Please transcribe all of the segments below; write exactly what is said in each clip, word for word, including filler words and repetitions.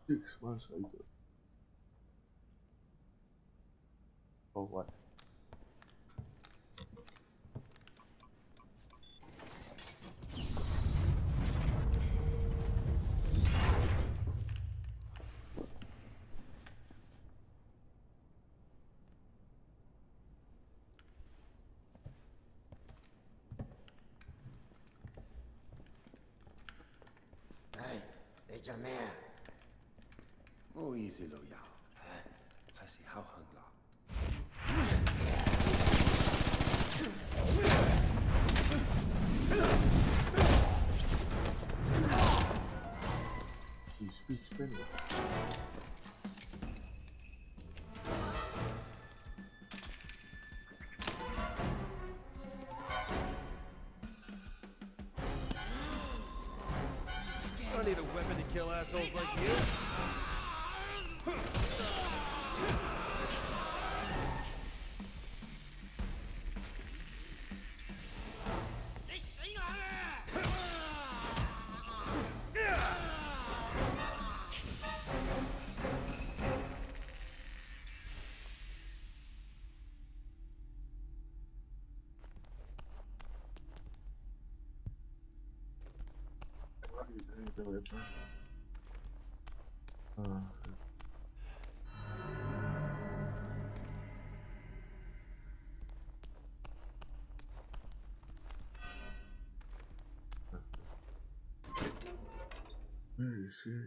Six months later. Oh, what? Hey, 你做咩啊？ 冇意思，老友，係時候行啦。 He speaks Spanish. I don't need a weapon to kill assholes like you. What are you doing with the weapon? Uh, where is he?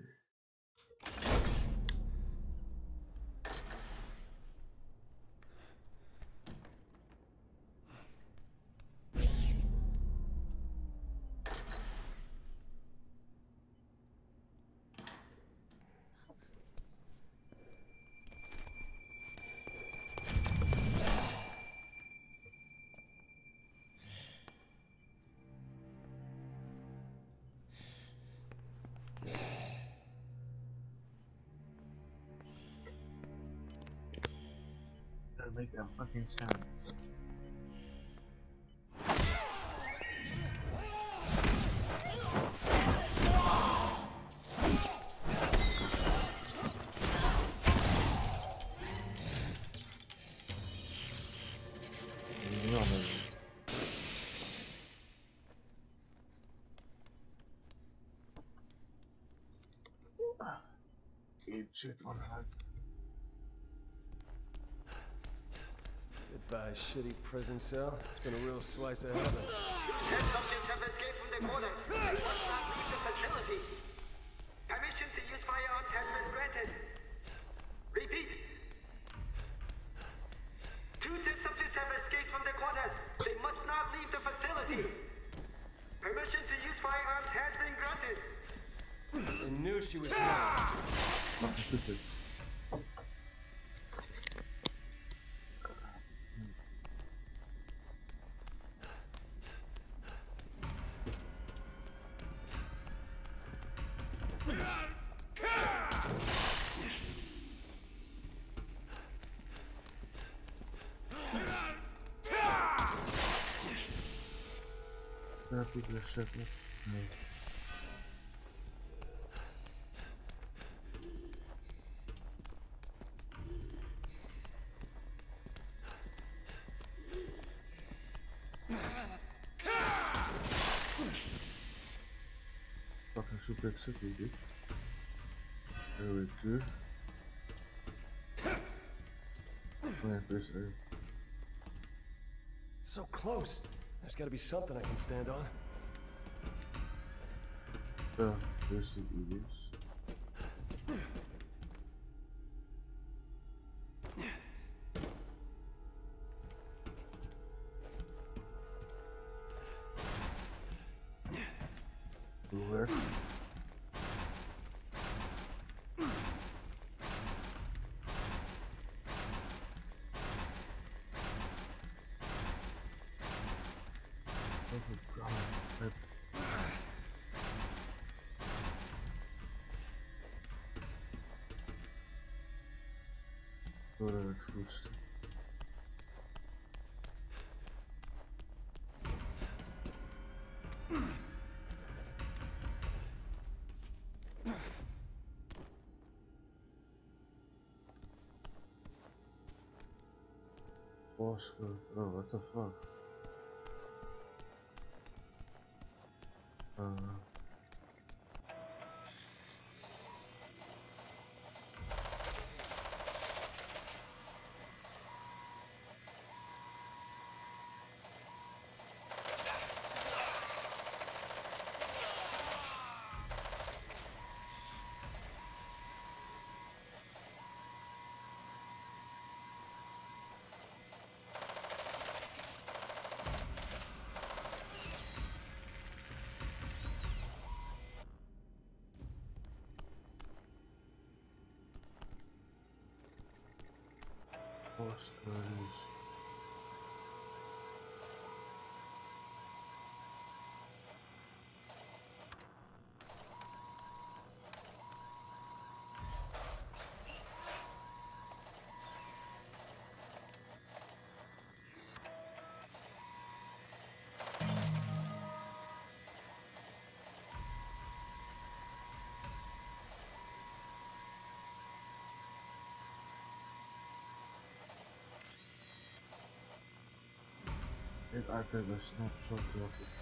Gotta make that fucking sound. Eat shit on that. Goodbye, shitty prison cell. It's been a real slice of heaven. Ten subjects have escaped from their quarters. They must not leave the facility. Permission to use firearms has been granted. Repeat. Two test subjects have escaped from their quarters. They must not leave the facility. Permission to use firearms has been granted. I knew she was mad. Fucking stupid. That people are shit. No. Fucking super excited, dude. There we go. Man, first air. So close. There's gotta be something I can stand on. Uh, there's the Eagles. Where? Oh god, that... What a first. Oscar. Oh, what the fuck? Uh. Oscars. Ik altijd een snapshot of het.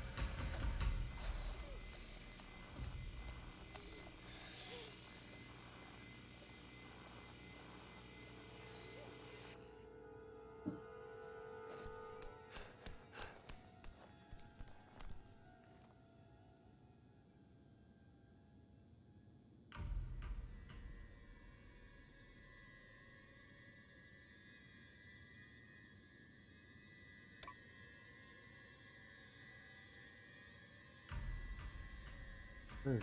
Hey.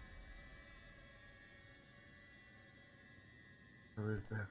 I'll be back.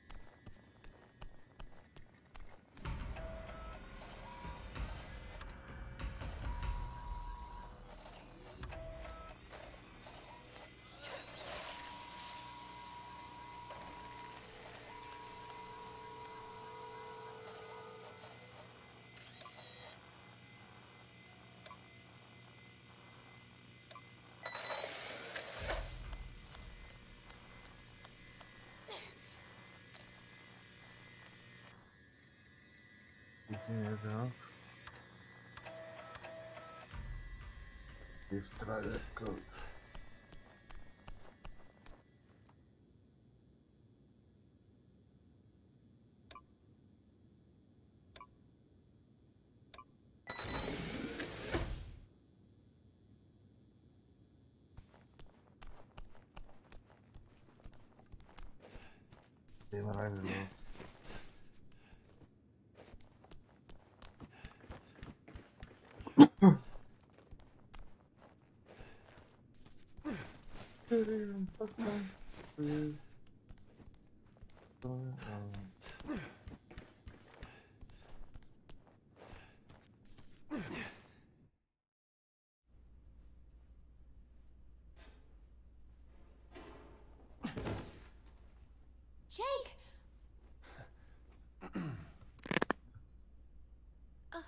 Inderdaad. Let's try that code. Nee, maar hij wil wel. Jake! uh.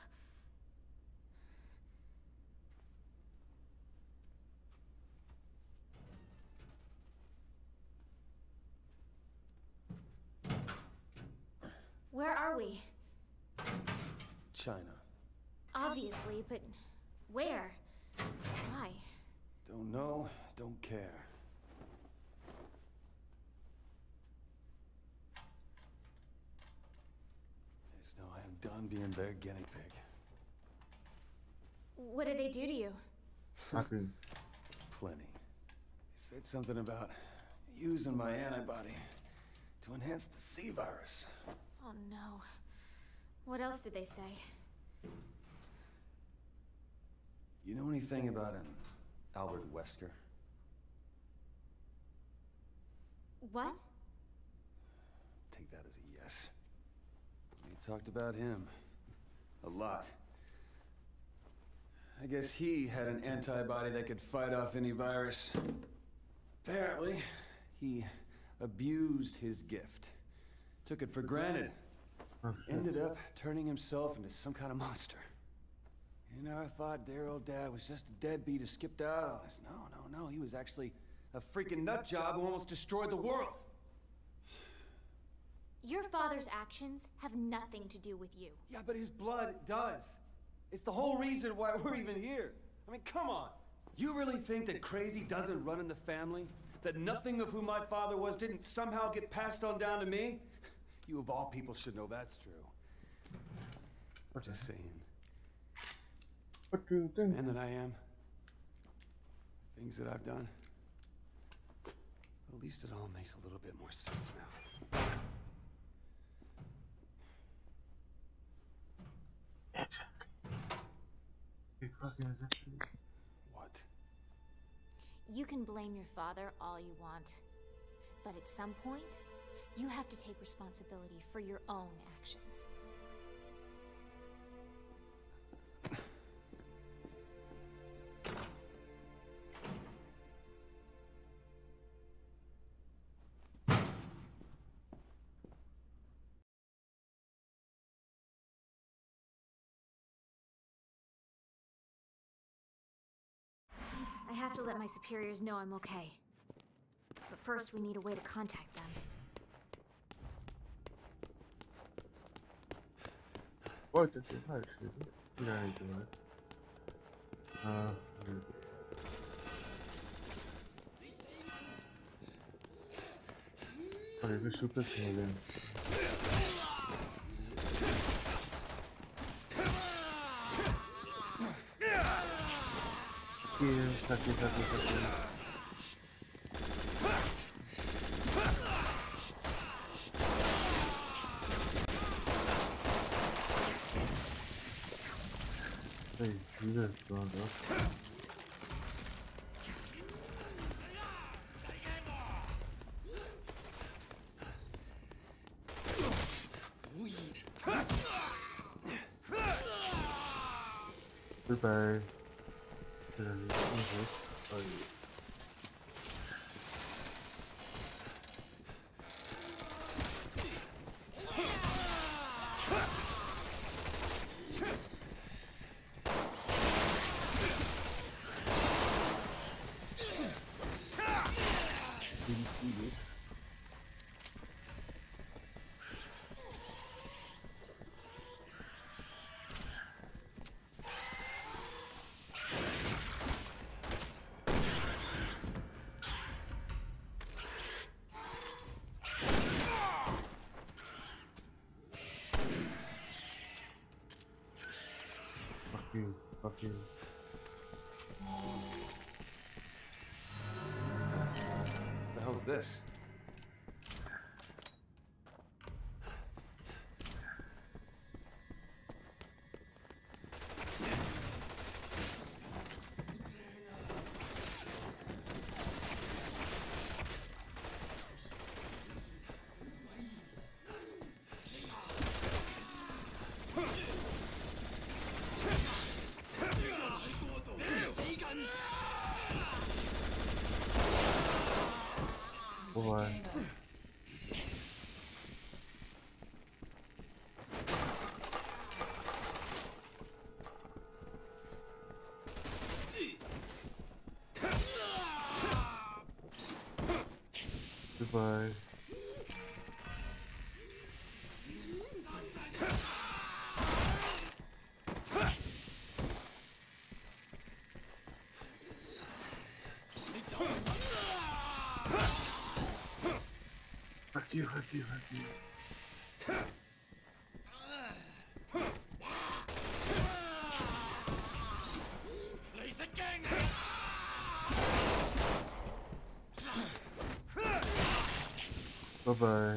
Where are we? China. Obviously, but where? Why? Don't know, don't care. Just know I am done being their guinea pig. What did they do to you? Nothing. Plenty. They said something about using my antibody to enhance the C virus. Oh no. What else did they say? You know anything about an Albert Wesker? What? Take that as a yes. They talked about him. A lot. I guess he had an antibody that could fight off any virus. Apparently, he abused his gift. Took it for granted. Ended up turning himself into some kind of monster. You know, I thought dear old dad was just a deadbeat who skipped out on us. No, no, no. He was actually a freaking nut job who almost destroyed the world. Your father's actions have nothing to do with you. Yeah, but his blood does. It's the whole reason why we're even here. I mean, come on. You really think that crazy doesn't run in the family? That nothing of who my father was didn't somehow get passed on down to me? You of all people should know that's true. Just saying. What do you think? Man that I am. Things that I've done. At least it all makes a little bit more sense now. Exactly. Because there's actually... What? You can blame your father all you want, but at some point, you have to take responsibility for your own actions. I have to let my superiors know I'm okay. But first, we need a way to contact them. What did you actually do? Yeah, I do it. Uh, okay, we super small then. Here, sucky, sucky, sucky. Hey, you guys gone up. Goodbye. Fuck you, fuck you. What the hell's this? Bye. Goodbye. Fuck you, fuck you, fuck you. Bye-bye.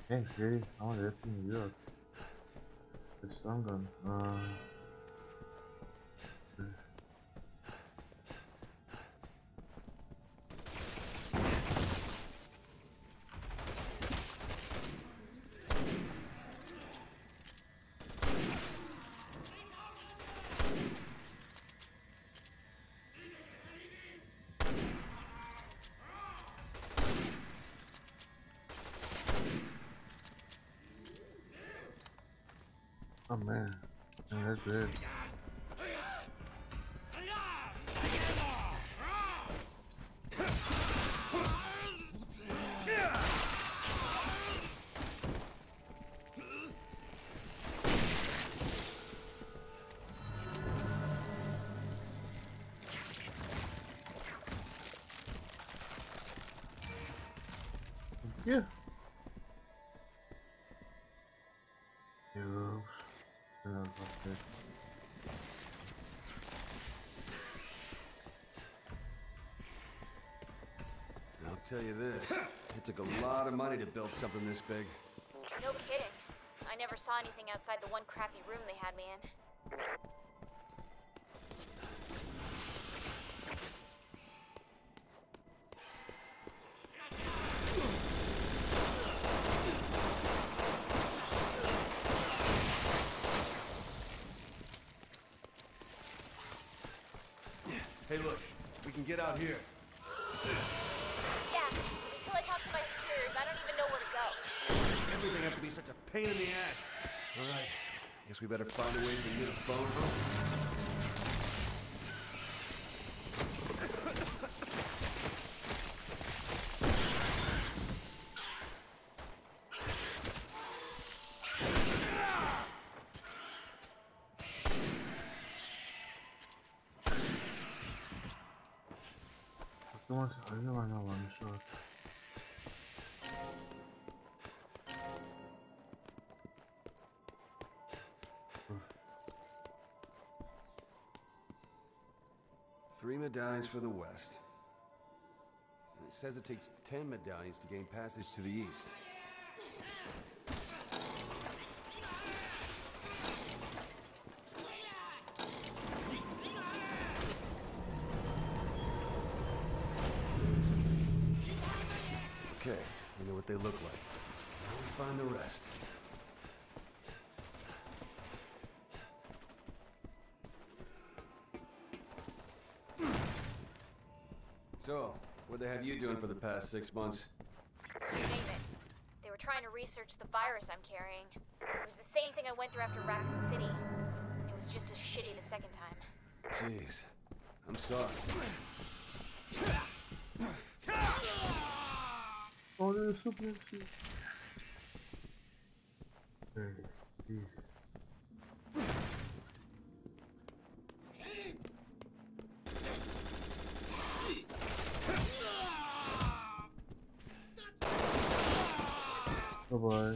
Hey, Fury. Oh, that's in New York. The stun gun. Uh. Oh man, man, that's good. Yeah. Heroes. And I'll tell you this, it took a lot of money to build something this big. No kidding. I never saw anything outside the one crappy room they had me in. Hey look, we can get out here. Yeah, until I talk to my superiors, I don't even know where to go. Everything have to be such a pain in the ass. All right, guess we better find a way for you to phone home. ¿Cómo se ayuda a no one shot? Three medallions for the west. And it says it takes ten medallions to gain passage to the east. Okay, we know what they look like. Now we find the rest. So, what they have you doing for the past six months? You name it. They were trying to research the virus I'm carrying. It was the same thing I went through after Raccoon City. It was just as shitty the second time. Jeez. I'm sorry. Oh, there's something. Hey, geez. Bye-bye.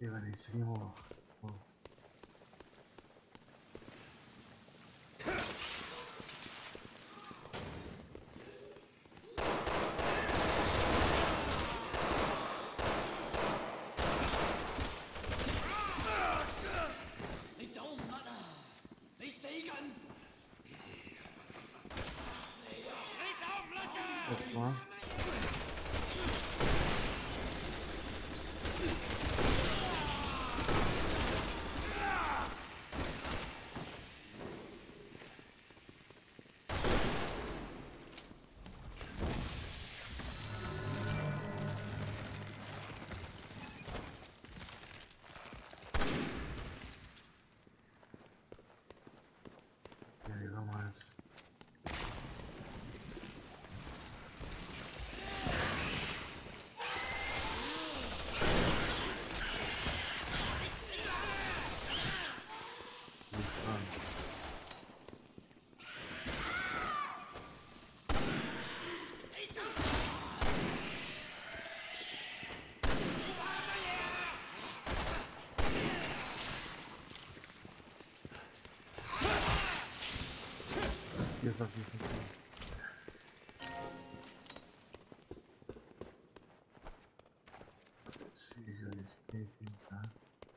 benissimo. Oh. That's one. There you go, Miles. Yes, yes, yes, yes. Let's see, guys, anything, huh?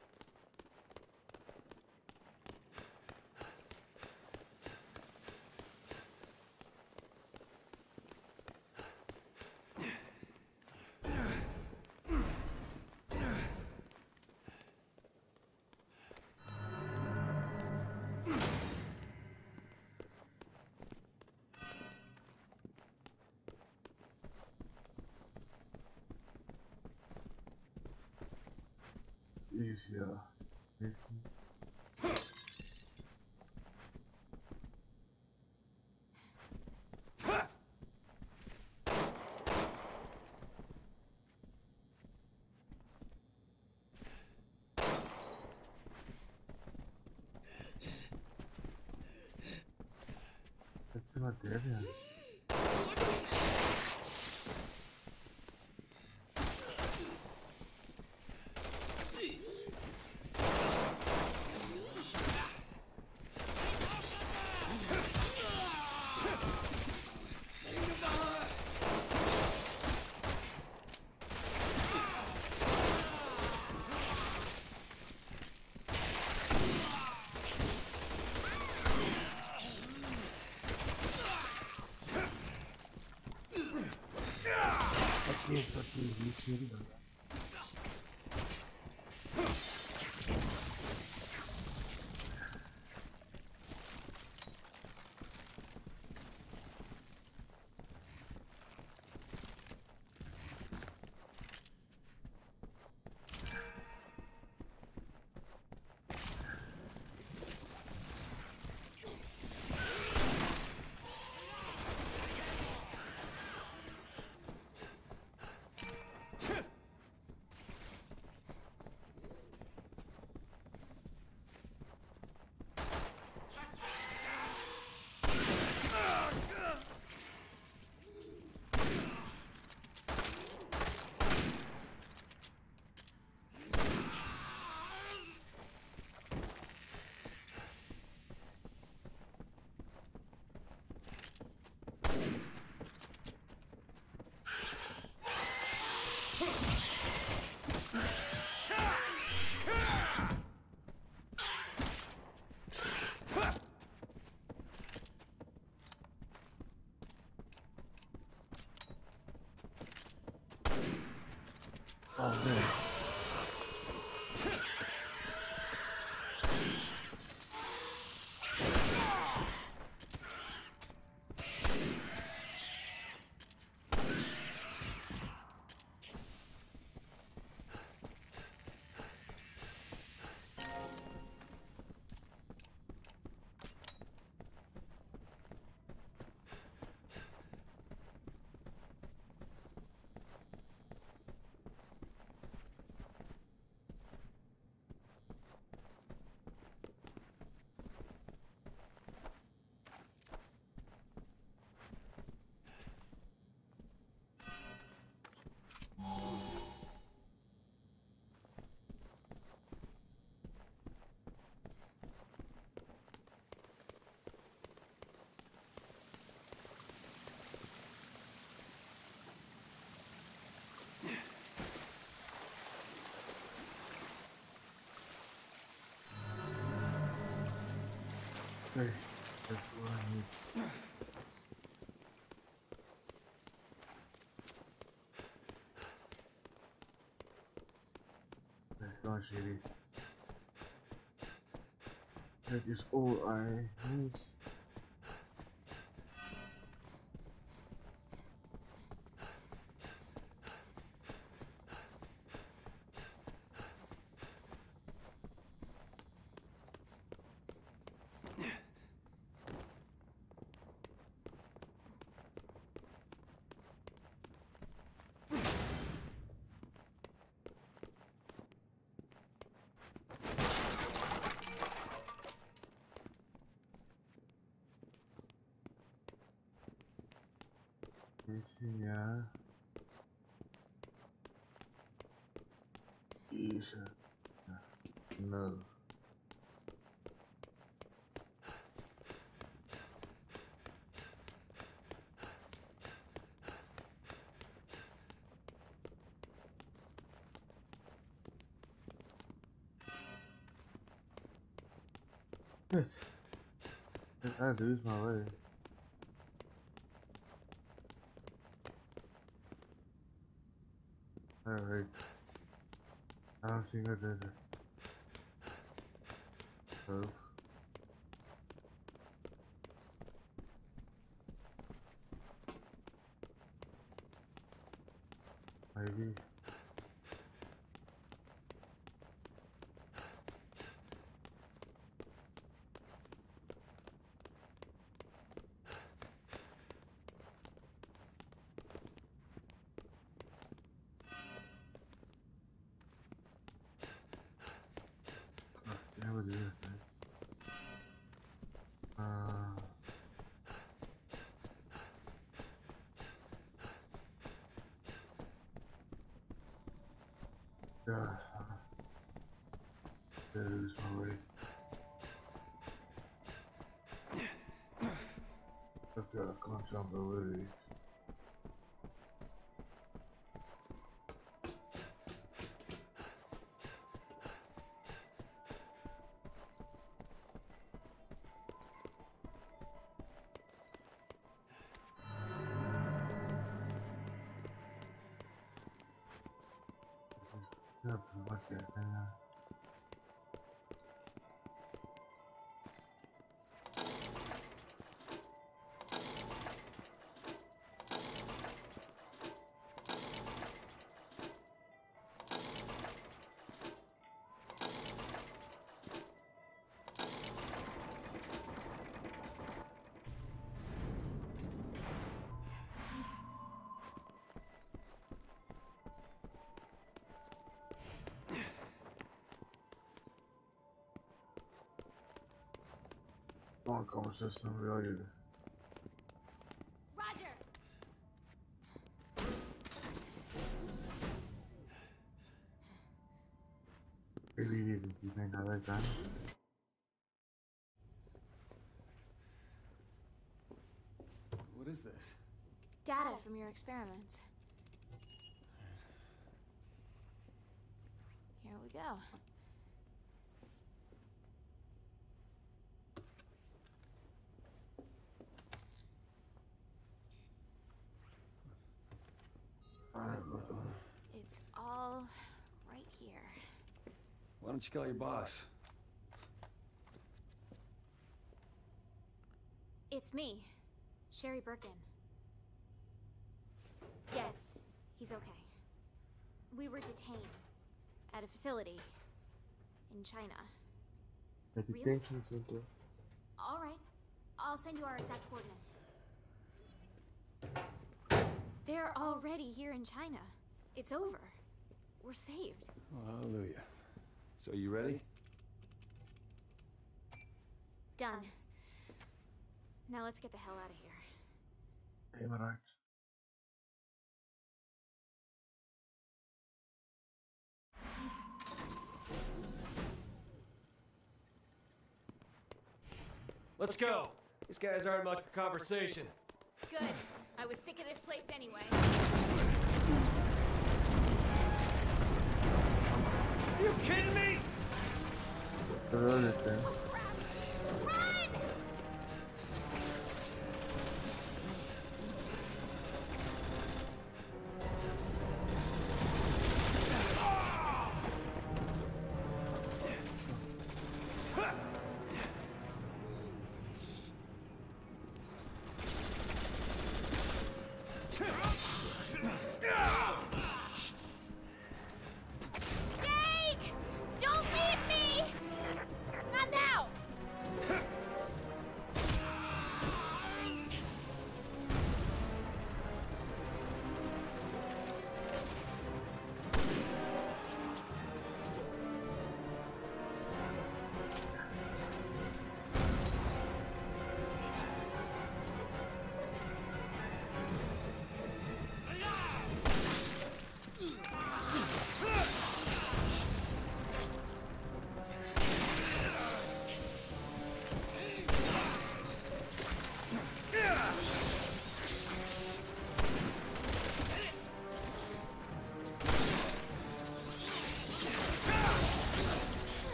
Easier. Listen. That's not there yet. Aqui, só que existe ele não. Oh man. Okay, that's what I need. That's gone shitty. That is all I need. Isinya Isha no. Yes. I lose my way. Alright. I don't see what there's a stove. Maybe. What is this? Uh, yeah, I lose my way. I feel like I can't jump away. Yeah, what the hell? Don't come system really. Roger. Really need to keep another gun. What is this? Data from your experiments. Here we go. It's all right here. Why don't you call your boss? It's me, Sherry Birkin. Yes, he's okay. We were detained at a facility in China. A detention center. All right, I'll send you our exact coordinates. They're already here in China. It's over. We're saved. Oh, hallelujah. So you ready? Done. Now let's get the hell out of here. Hey, alright. Let's go. These guys aren't much for conversation. Good. I was sick of this place anyway. Are you kidding me? The road is there. Run!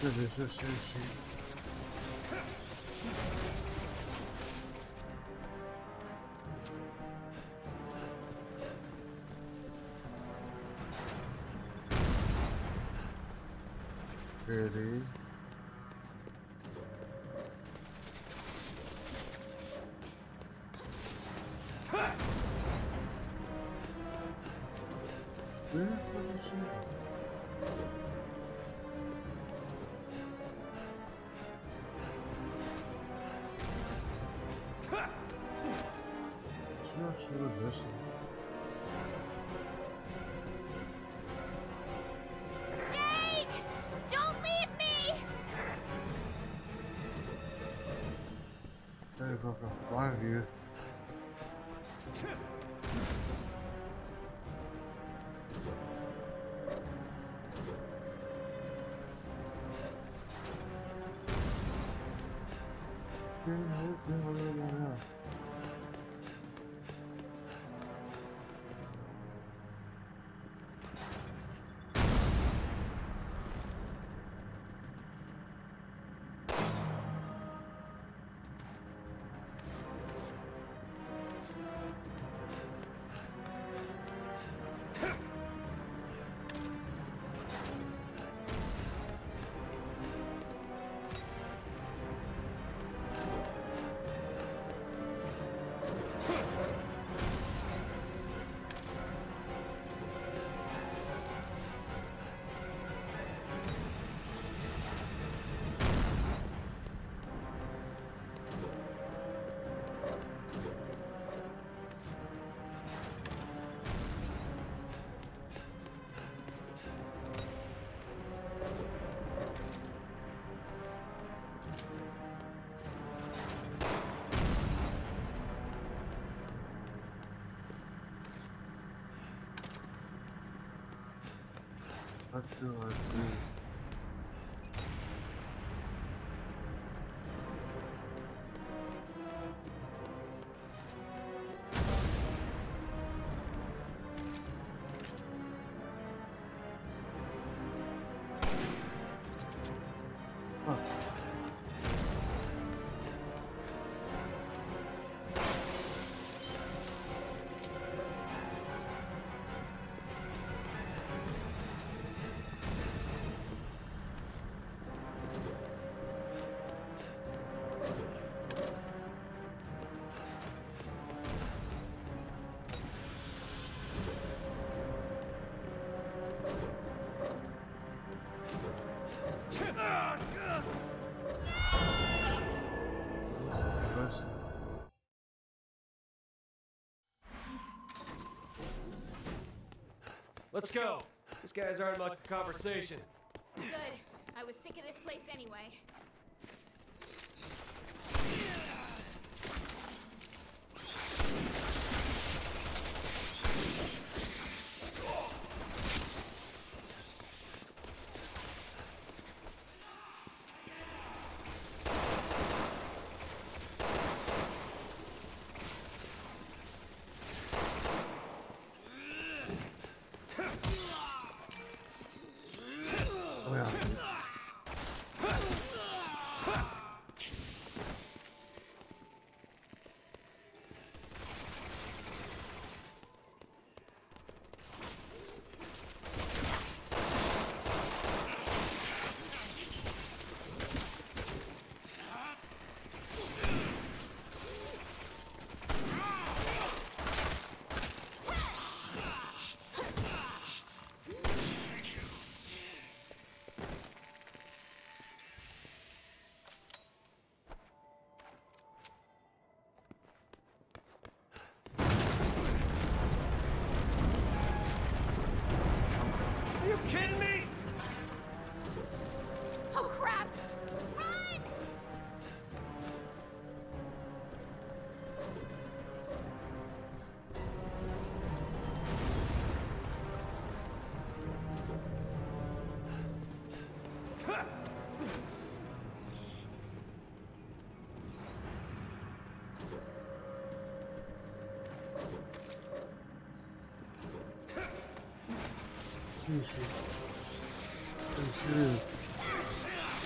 这里是谁谁？这里。 Where is she? Sure, she was listening. Jake! Don't leave me! There you go, from flying view. What do I do? Huh. This is the best. Let's go. These guys aren't much for conversation. Good. I was sick of this place anyway. Oh yeah. Are you kidding me? Oh crap! Run! Sushi. Sushi.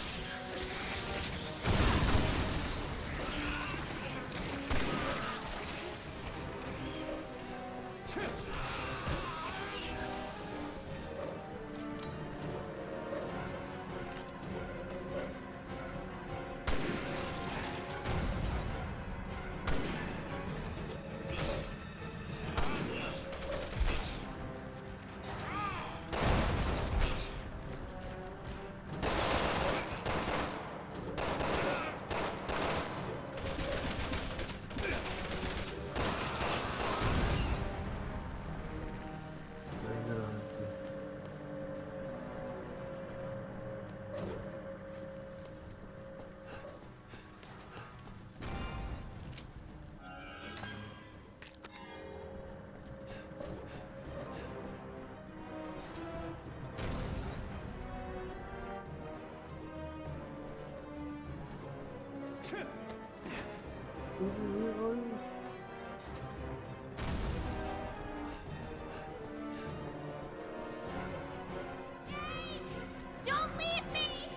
Don't leave me!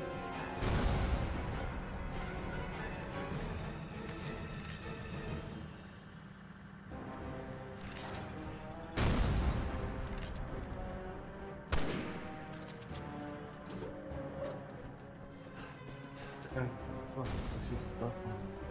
Okay, well, this is the one.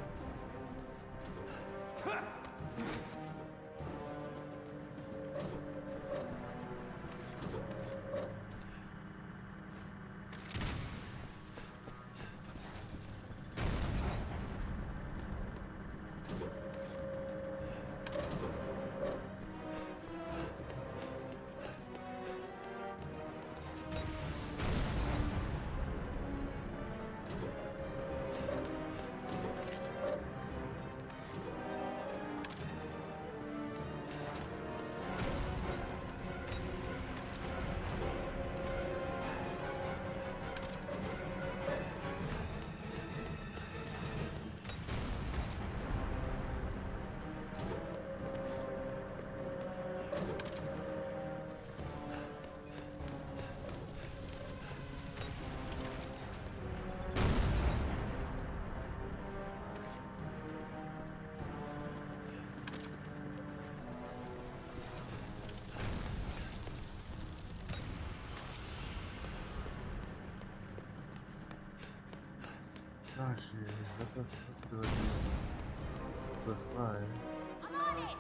Gosh, what the fuck do I do? Plus five. I'm on it!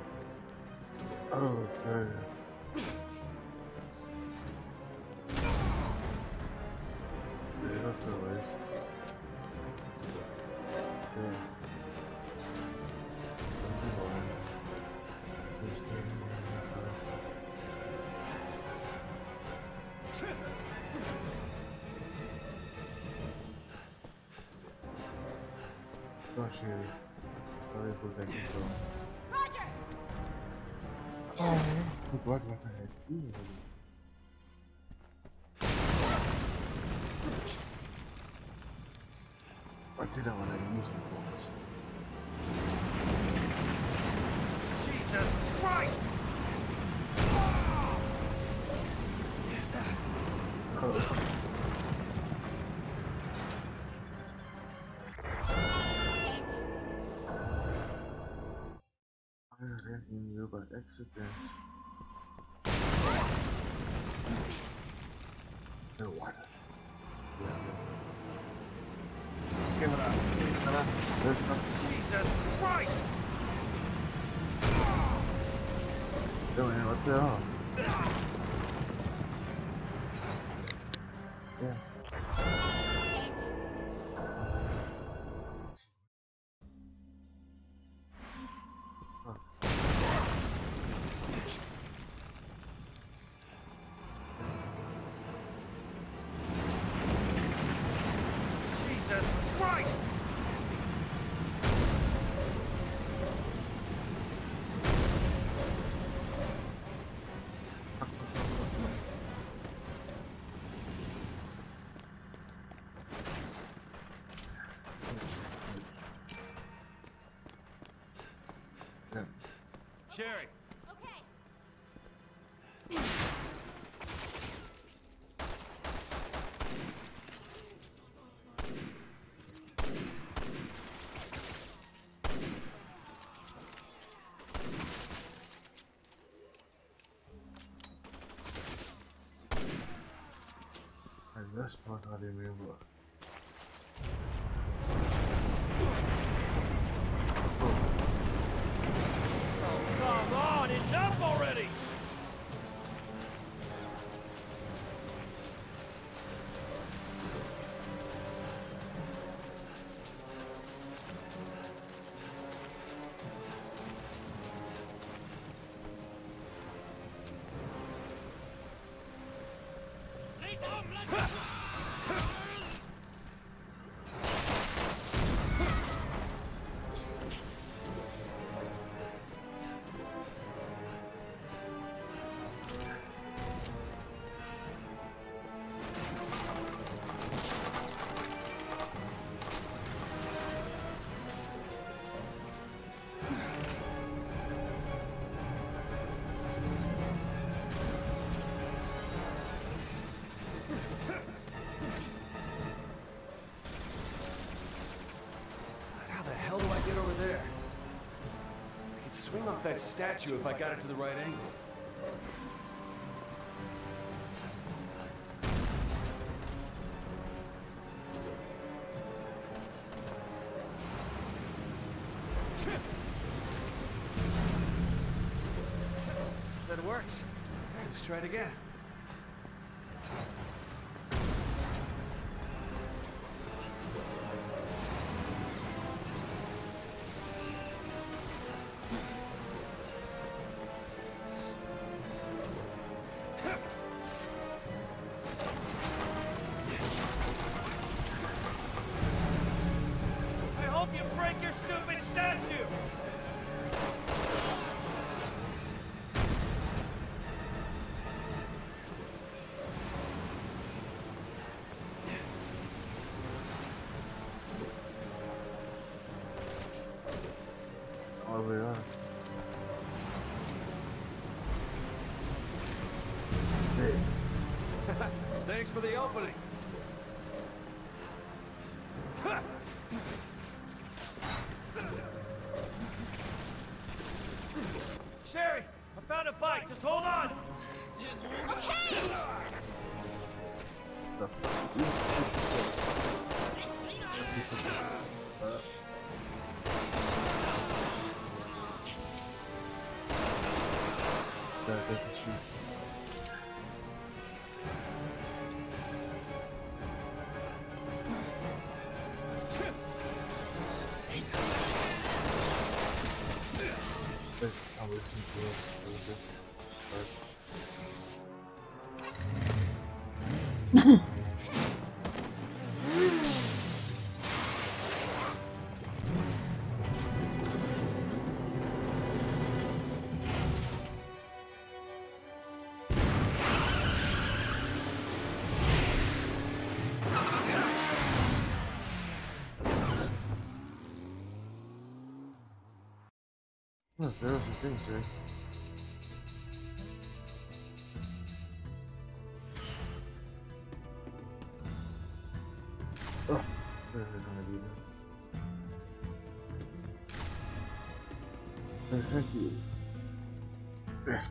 Oh, okay. Yeah, that's a waste. Yeah. Just kidding. Gosh, sorry for that control. Roger! Oh, I forgot what I had to do. What did I want to use it for? Jesus Christ! Oh. I ran in you by accident. No water. Give it up. There's not Jesus Christ! doing what the hell? Yeah. Jesus Christ! Yeah. Sherry! Okay. That's part I didn't remember. Oh, come on! Enough already! Swing off that statue if I got it to the right angle. That works. Let's try it again. All the way on. Hey. Thanks for the opening. Sherry, I found a bike. Just hold on. Okay. That doesn't shoot. I'll listen to us a little bit. Oh, there's the thing, Jay. Oh, there's gonna be that. Oh, thank you. Yeah.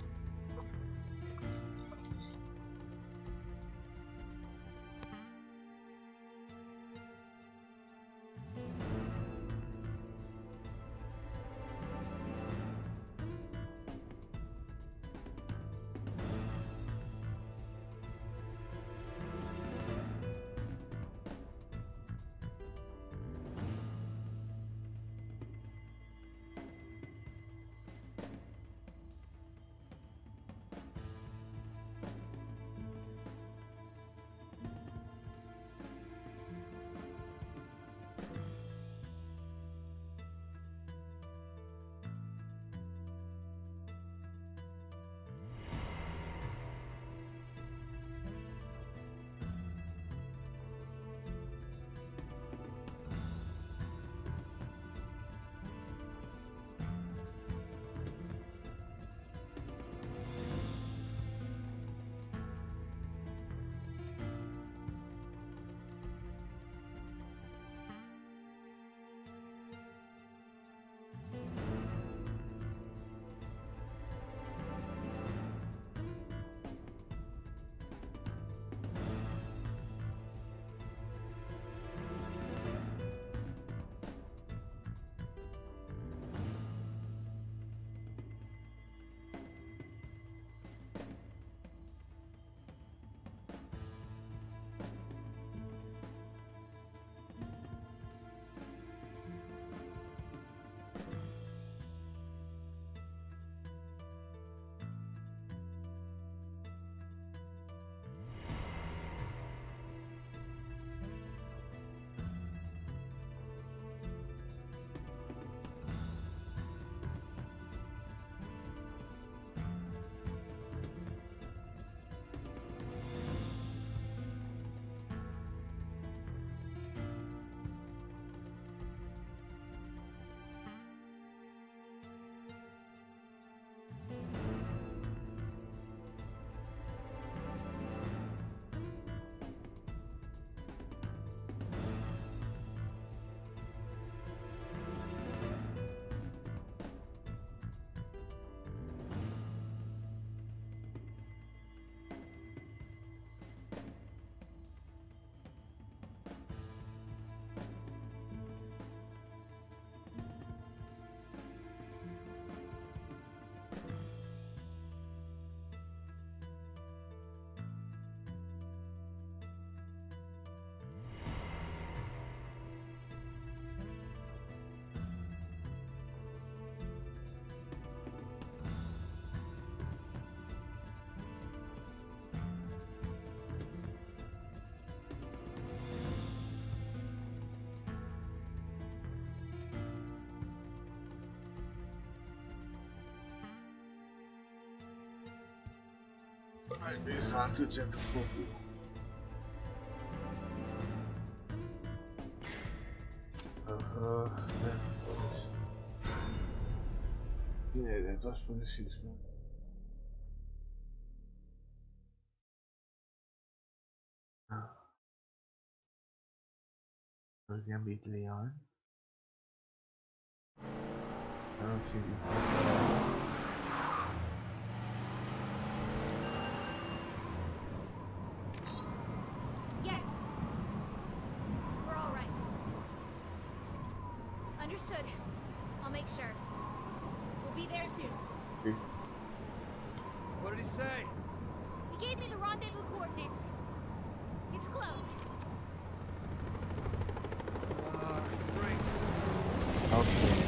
Alright, it's on to chapter four. Uh, yeah, that was for the six man. We can beat Leon. I don't see the Yes. We're all right. Understood. I'll make sure. We'll be there soon. okay. What did he say? He gave me the rendezvous coordinates. It's close. Oh, great. Okay.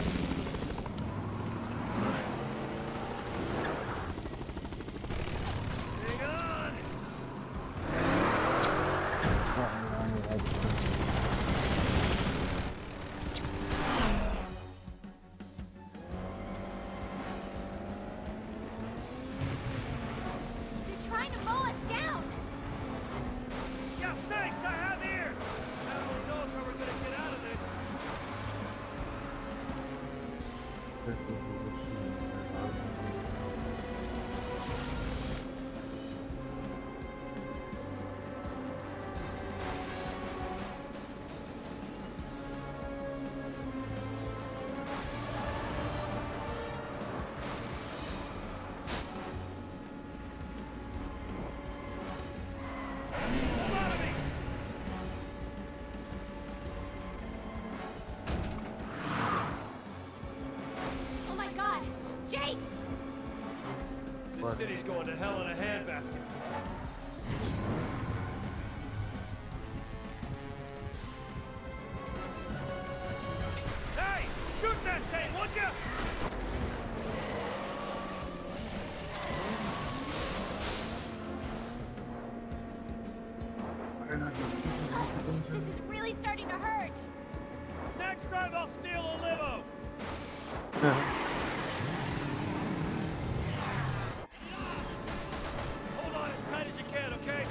Hang on! They're trying to mow us down. Yeah, thanks! I have ears! Now who knows how we're gonna get out of this? Move out of me! Oh my god! Jake! This What? city's going to hell in a handbasket. Hey! Shoot that thing, would you? This is really starting to hurt. Next time I'll steal a limo! Hold on as tight as you can, okay?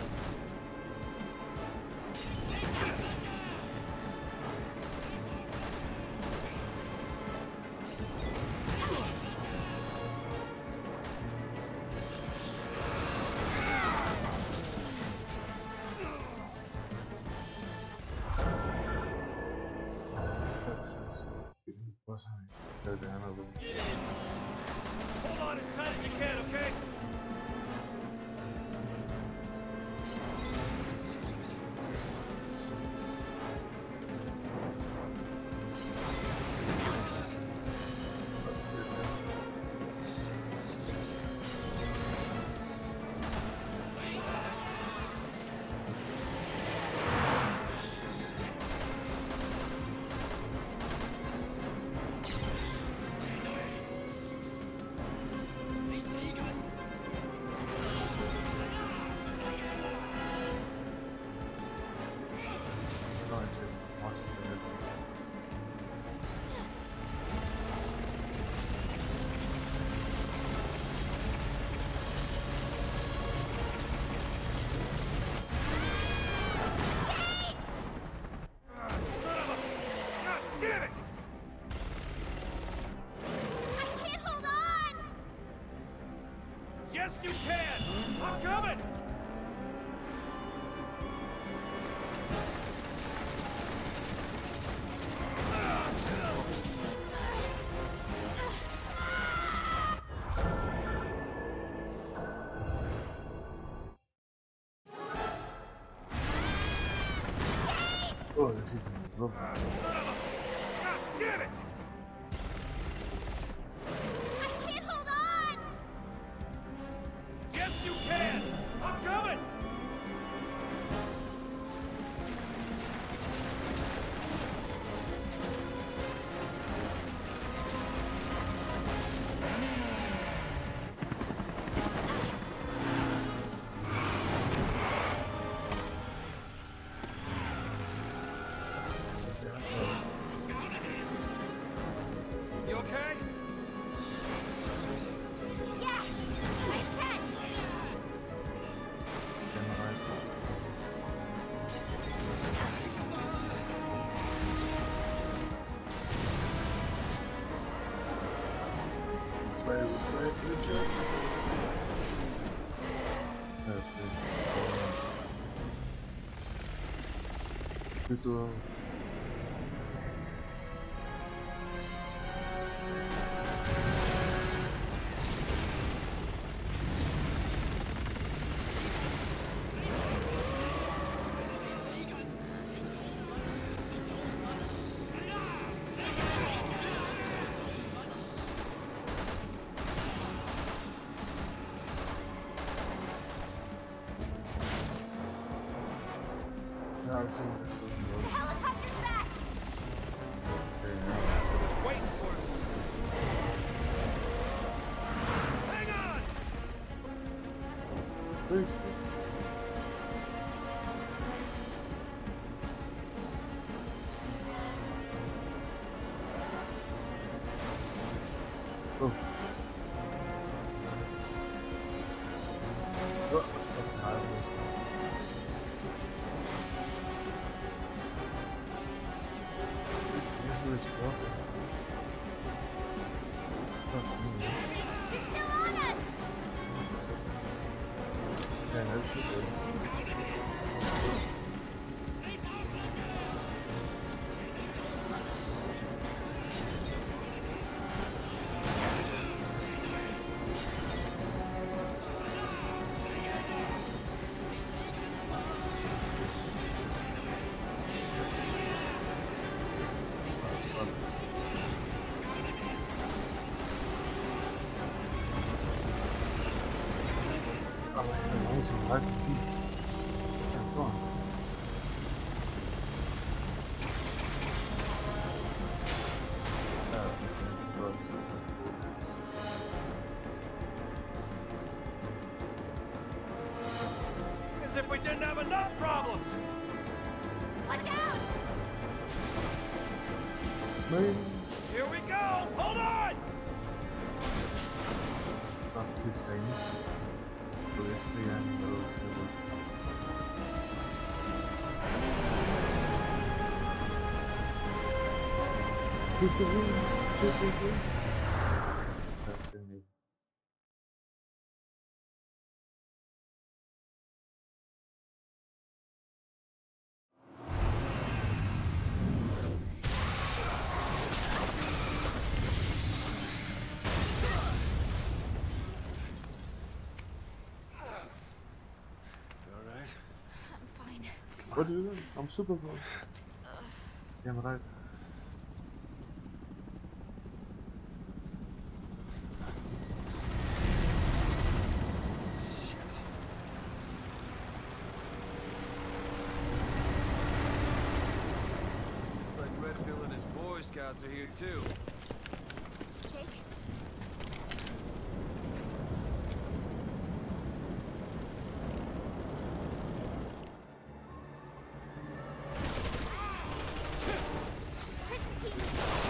Hold on as tight as you can, okay? Ah, son of a... God damn it! I can't hold on! Yes, you can! I'm coming! Oh, this is broken. Ah, son of a... God damn it! I can't hold on! Yes, you can! I'm coming! Vai, vai, vai, Plutôt. No, I've seen this The helicopter's back! It's waiting for us. Hang on! Please. Oh. Oh, that's horrible. Who is walking? Fuck me. They're still on us! Yeah, no shit, dude. Oh, man, nice and hard to beat. Yeah, go on. Oh, okay, good. As if we didn't have enough problems! Watch out! Man, Here we go! Hold on! fuck these things. Obviously, I'm the road. Shoot the wings! Shoot the wings! That's gonna be. Alright? I'm fine. What do you do? I'm super close. Yeah, I'm right. Looks like Redfield and his Boy Scouts are here too. Jake? Chris's team.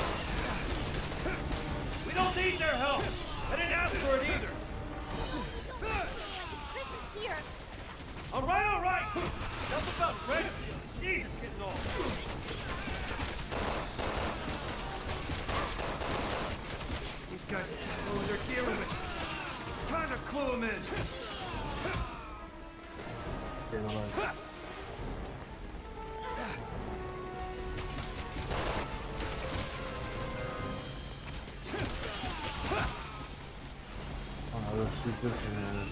We don't need their help! I didn't ask for it either! Chris is here. Alright, alright! Enough about Redfield! Jesus, getting old! These guys know what they're dealing with. Time to clue them in! Yeah, I'm right. Oh, those shooters and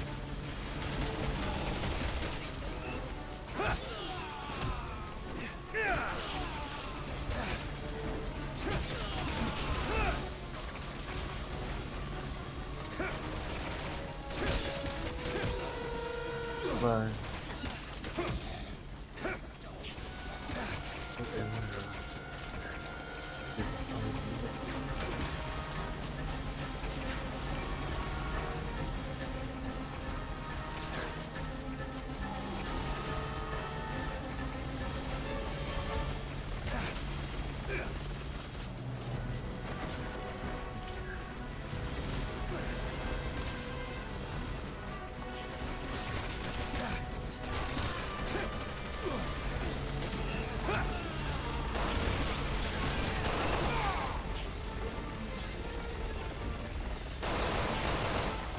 bye. Okay,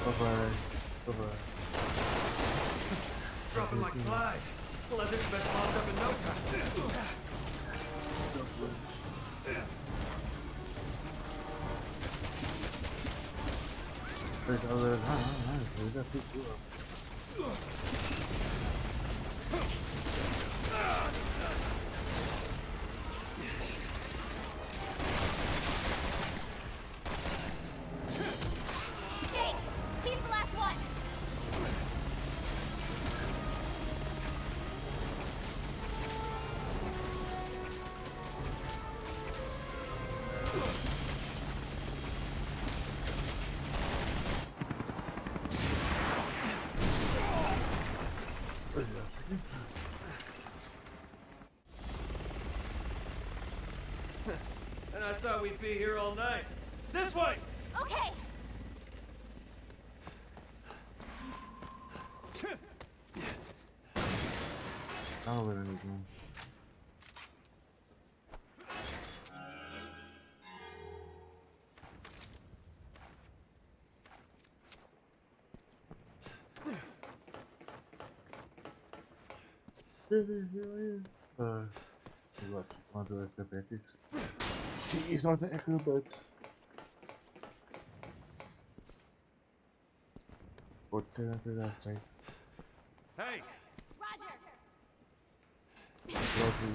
Bye-bye. Bye-bye. Dropping like flies. We'll have this mess mopped up in no time. There's other... Ah, ah, ah, there's a big deal. Jake, he's the last one. And I thought we'd be here all night. This way! Okay. I'll let it again. Uh, wat? Want we acrobatics? She is on the acrobat. What can I do that thing? Hey! Roger. Lovely.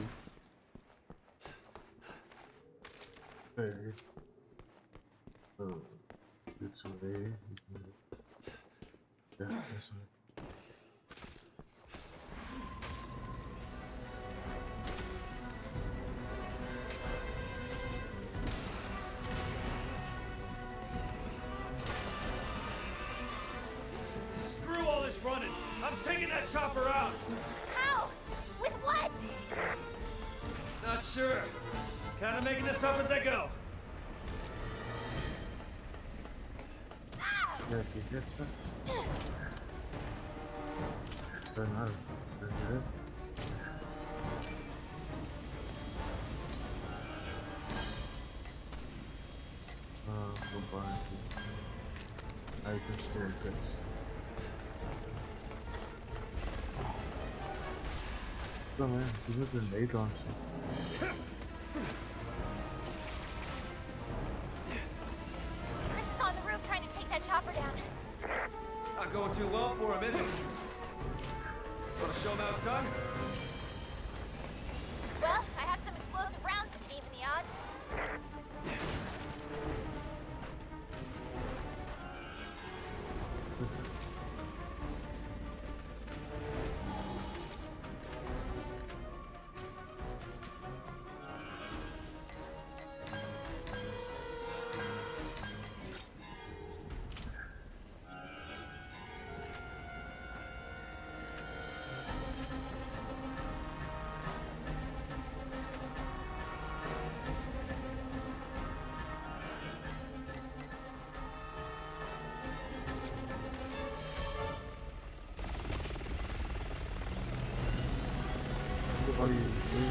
Hey. Oh, this way. Yeah, this way. Screw all this running! I'm taking that chopper out! How? With what? Not sure. Kinda making this up as I go. Ah! Yeah, he gets us. Don't know. Don't do it. Oh, goodbye. I can still fix. Come on, you have a grenade launcher. Chris is on the roof trying to take that chopper down. Not going too well for him, is it? Wanna show him how it's done? Well, I have some explosive rounds that can even the odds. Oh, you,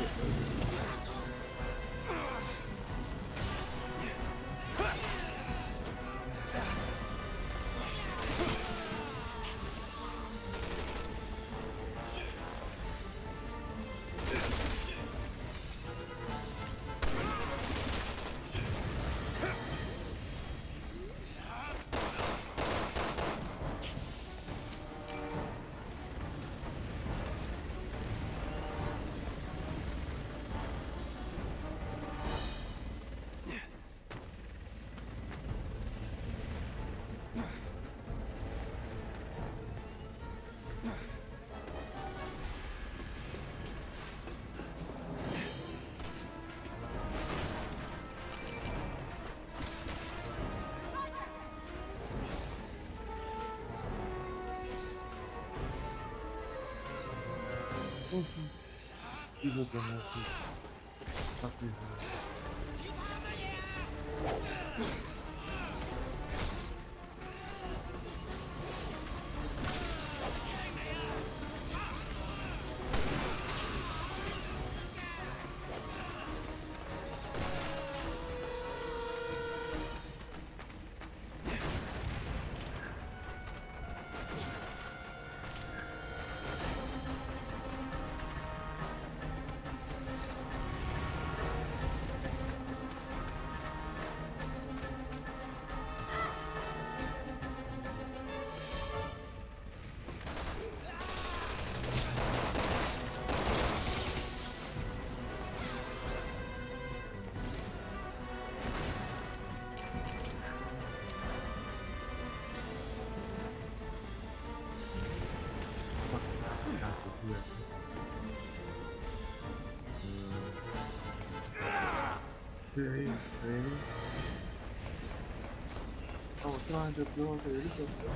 you look at that. Fuck you. Serious, really? I was trying to blow the helicopter.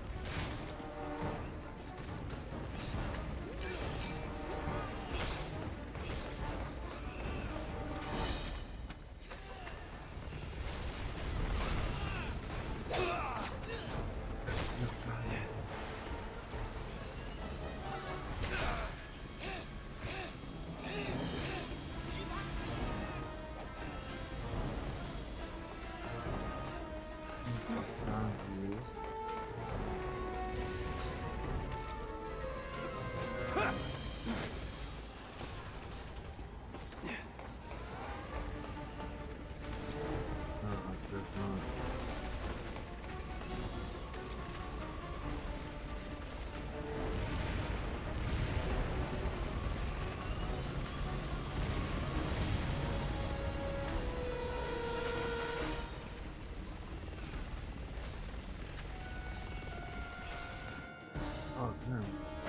Oh, damn.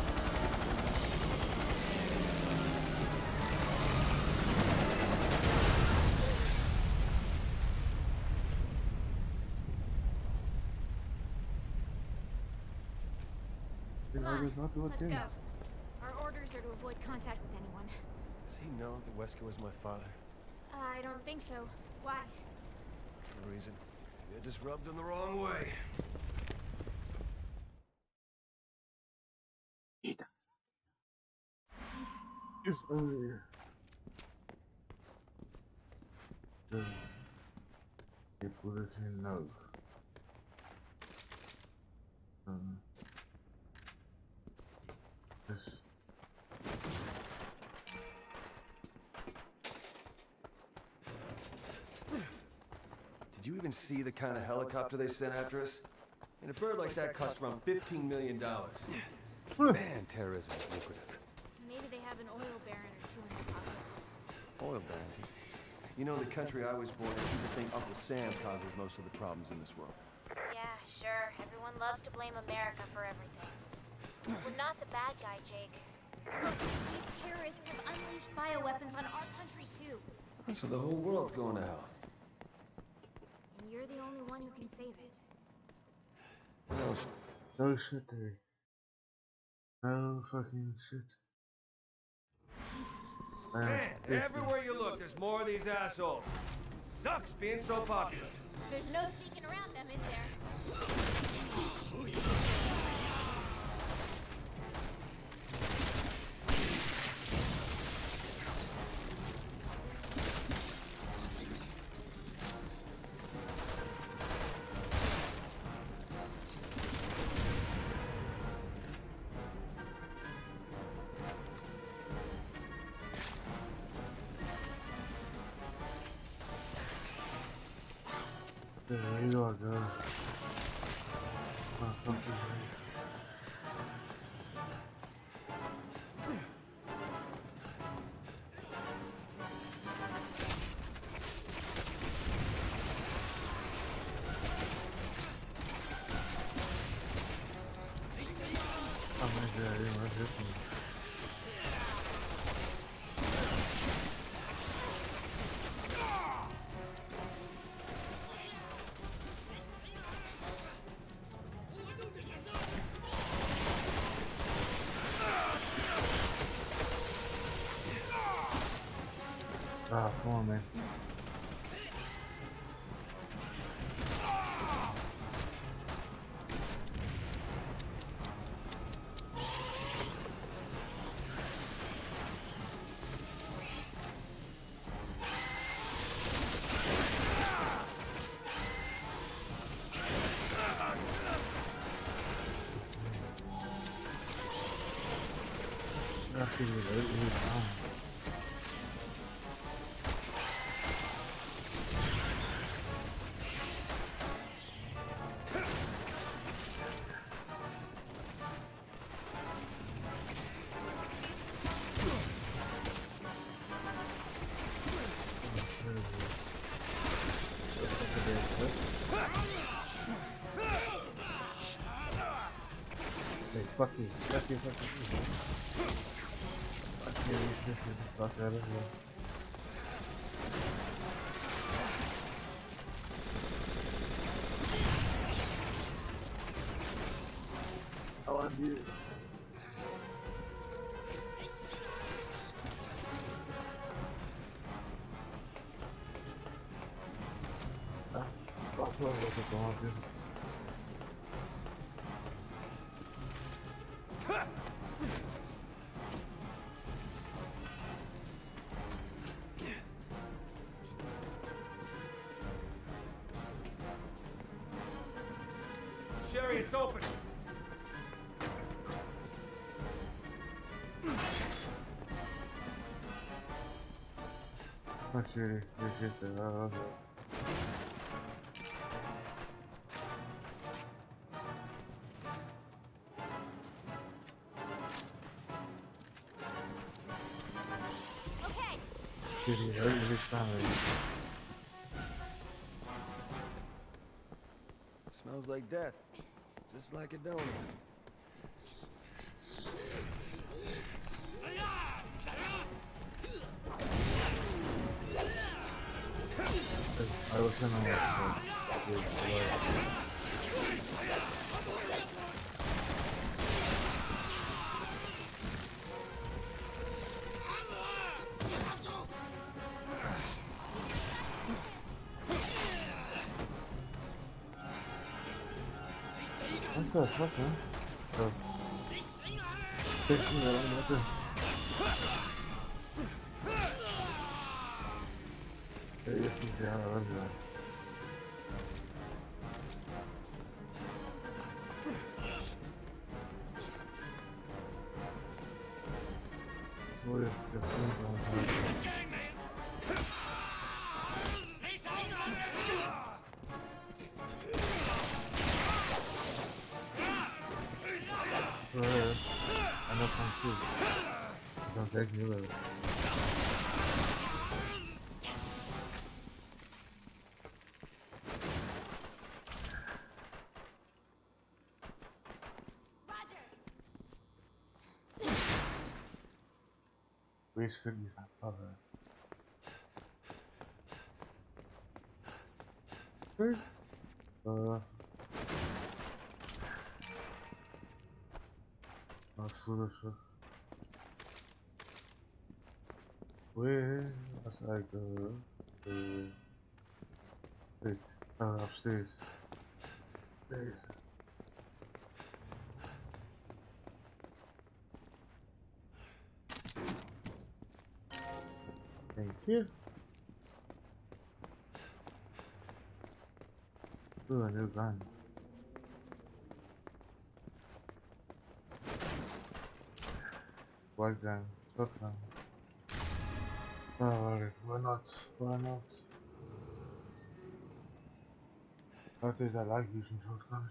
Come on, let's again. go. Our orders are to avoid contact with anyone. Does he know that Wesker was my father? Uh, I don't think so. Why? For a reason. Maybe I just rubbed him the wrong way. Just over here. Just they put us in no. Um, just Did you even see the kind of helicopter they sent after us? And a bird like that cost around fifteen million dollars. Man, terrorism is lucrative. Maybe they have an oil baron or two in their pocket. Oil barons. You know, in the country I was born in, people think Uncle Sam causes most of the problems in this world. Yeah, sure. Everyone loves to blame America for everything. We're not the bad guy, Jake. These terrorists have unleashed bioweapons on our country, too. So the whole world's going to hell. And you're the only one who can save it. No, no shit, dude. No fucking shit. Man, everywhere you look, there's more of these assholes. Sucks being so popular. There's no sneaking around them, is there? There you go, girl. Oh, fuck you, oh my god, I didn't want to hit me. Ah, come on, man. I feel it every time. Hey, fuck you, fuck you, fuck you. Fuck you, this is the fuck out of here. dude. Ah, passou a volta com a vida. Sherry, it's open. Achei, deixei pegar. Okay. Queria evitar aí. Smells like death. Just like a donut. Aí você não vai. What the fuck, man? Oh. Fixing it on nothing. Yeah, you can see how I love that. So if the things on top. I know Kung Fu. Don't take me with it. Waste cookies, my father. Where's uh Nasıl şu? Where was I go? Uh, wait, uh, upstairs. Upstairs. Thank you. Ooh, a new gun. White gun, shotgun. Alright, why not? Why not? Nowadays I like using shotguns.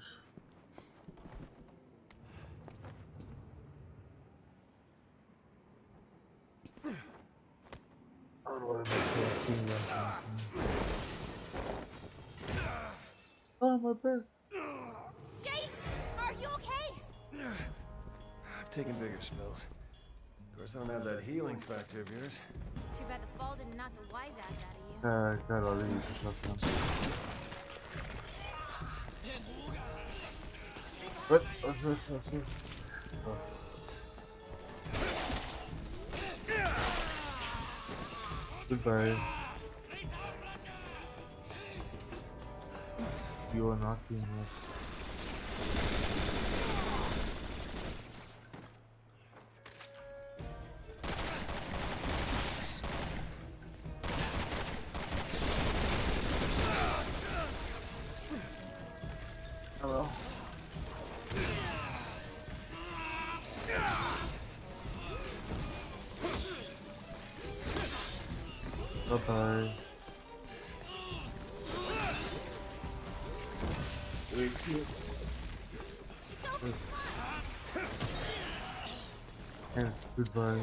I don't want to make sure I see that. Oh, my bed. Jake, are you okay? I've taken bigger spills. Of course, I don't have that healing factor of yours. Too bad the fall didn't knock the wise ass out of you. Uh, I got already used a shotgun. What? What's this? What's this? Oh. Goodbye. You are not being missed. Hello. Bye-bye. Wait, and goodbye.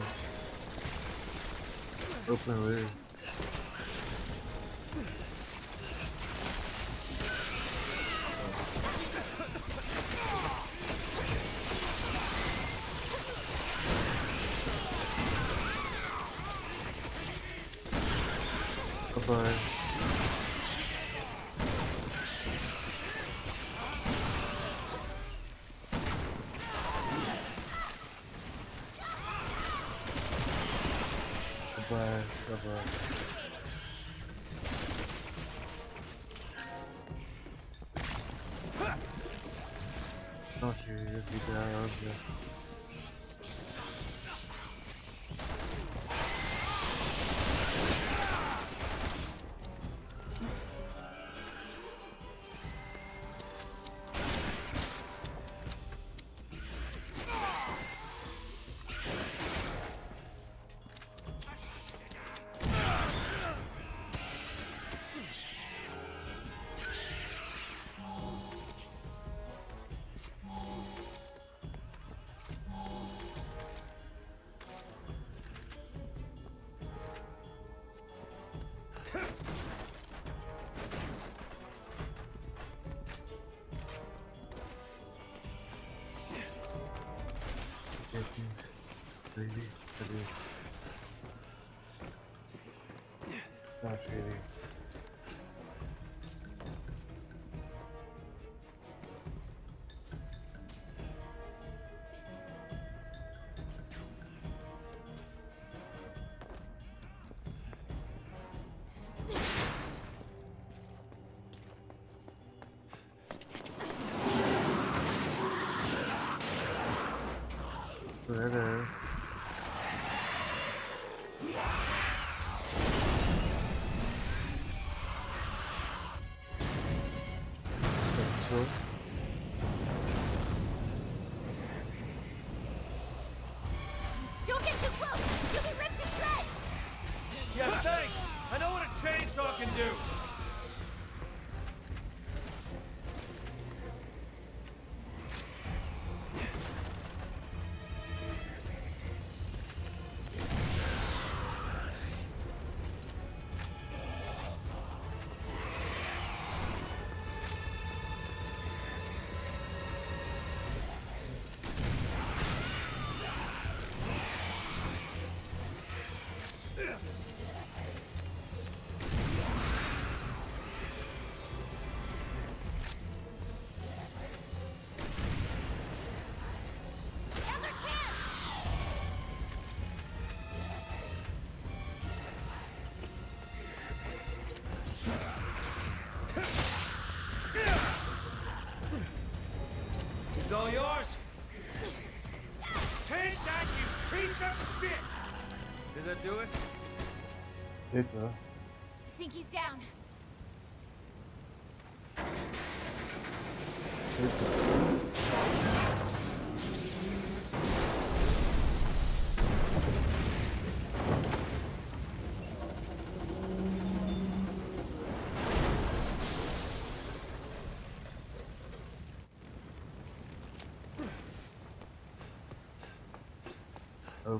Open way. Bye-bye. No, she just be down there. Things, maybe, maybe. Not really. There. So. Don't get too close! You'll be ripped to shreds! Yeah, thanks! I know what a chainsaw can do! It's all yours! Take that, you piece of shit! Did that do it? It's a. I think he's down. Oh.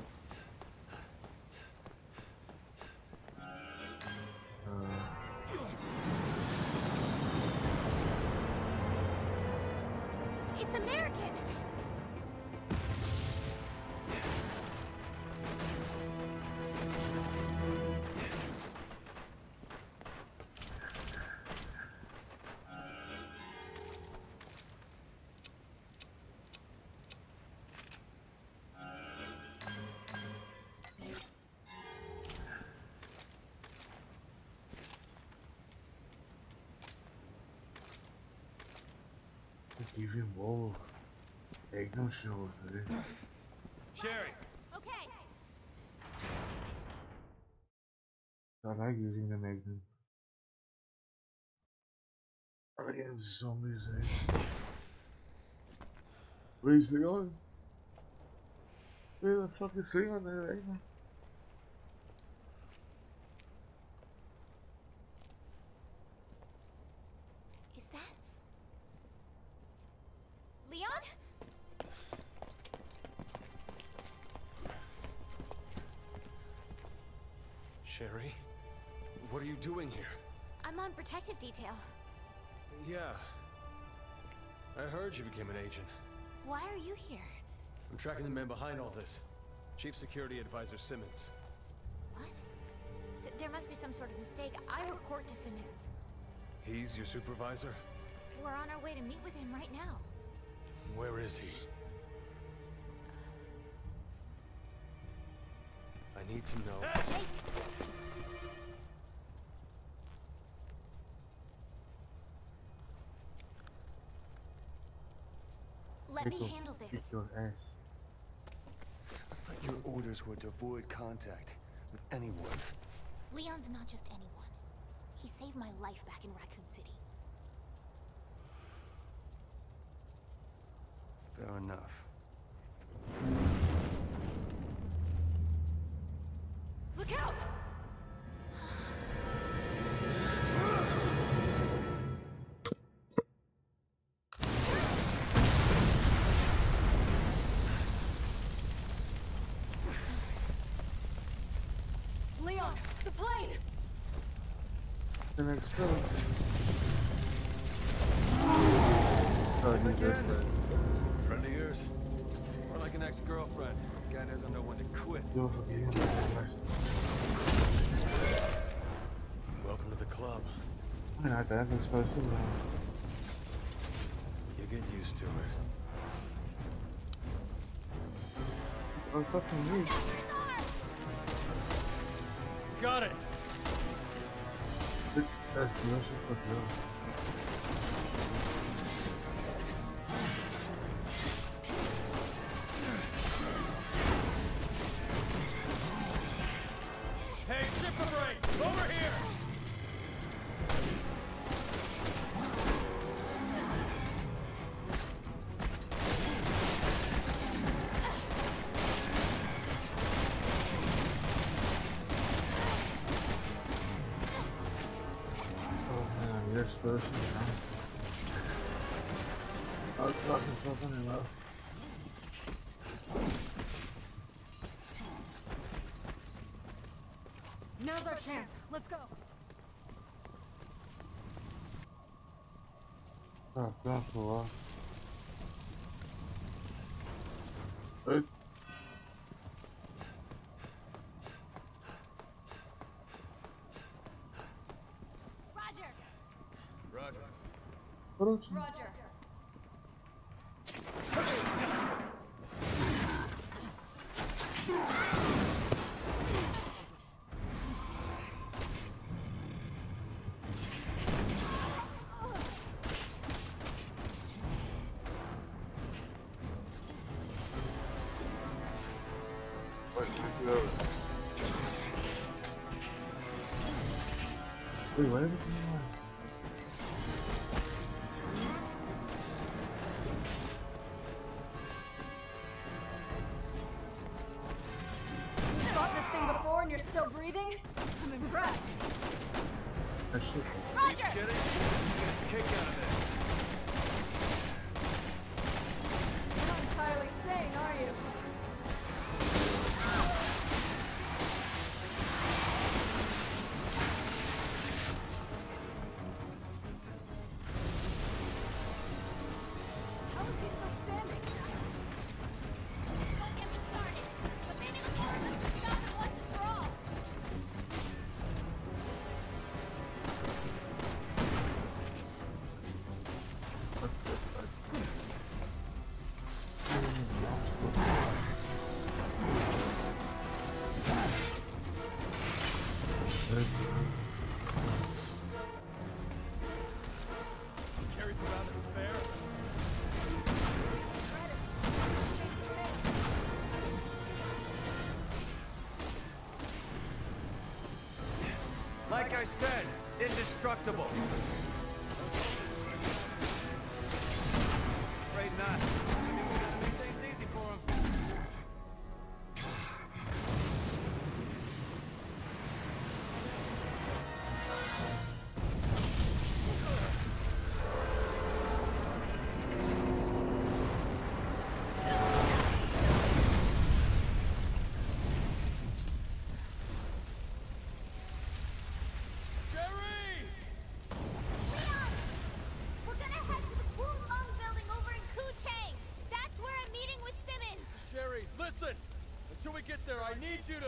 It's American! Even more. Magnum shield, eh? Sherry! Okay. I like using the Magnum. Against zombies, eh? Where's Leon? Where the fuck is Leon there right now? Is that... Leon? Sherry? What are you doing here? I'm on protective detail. Yeah. I heard you became an agent. Why are you here? I'm tracking the man behind all this. Chief Security Advisor Simmons. What? Th there must be some sort of mistake. I report to Simmons. He's your supervisor? We're on our way to meet with him right now. Where is he? I need to know. Jake! Let me handle Kick this. your ass. I thought your orders were to avoid contact with anyone. Leon's not just anyone. He saved my life back in Raccoon City. Fair enough. Look out! Leon, the plane! The next film. Oh, he's Again? just Friend of yours? Or like an ex-girlfriend? Guy doesn't know when to quit. you'll forget him. Welcome to the club. I'm not that this person. You get used to it. Oh, fucking me. Got it. That's no shit for real. Hey, ship the brakes! Over here! Explosion, I was talking something enough. Now's our chance. Let's go. Oh, that's a lot. Hey. Roger. What else? Roger. Wait, wait, wait. Wait, what is it? You fought this thing before and you're still breathing? I'm impressed. That shit. Roger! Get it? Get a kick out of this. You're not entirely sane, are you? How is he still standing? Don't get me started. But maybe the war has to stop it once and for all. Carries around a spare. Like I said, indestructible. Afraid not. Jimmy doesn't make things easy for him. Jerry! Leon! We're gonna head to the Wu Lung building over in Kuchang. That's where I'm meeting with Simmons. Sherry, listen! Until we get there, I need you to...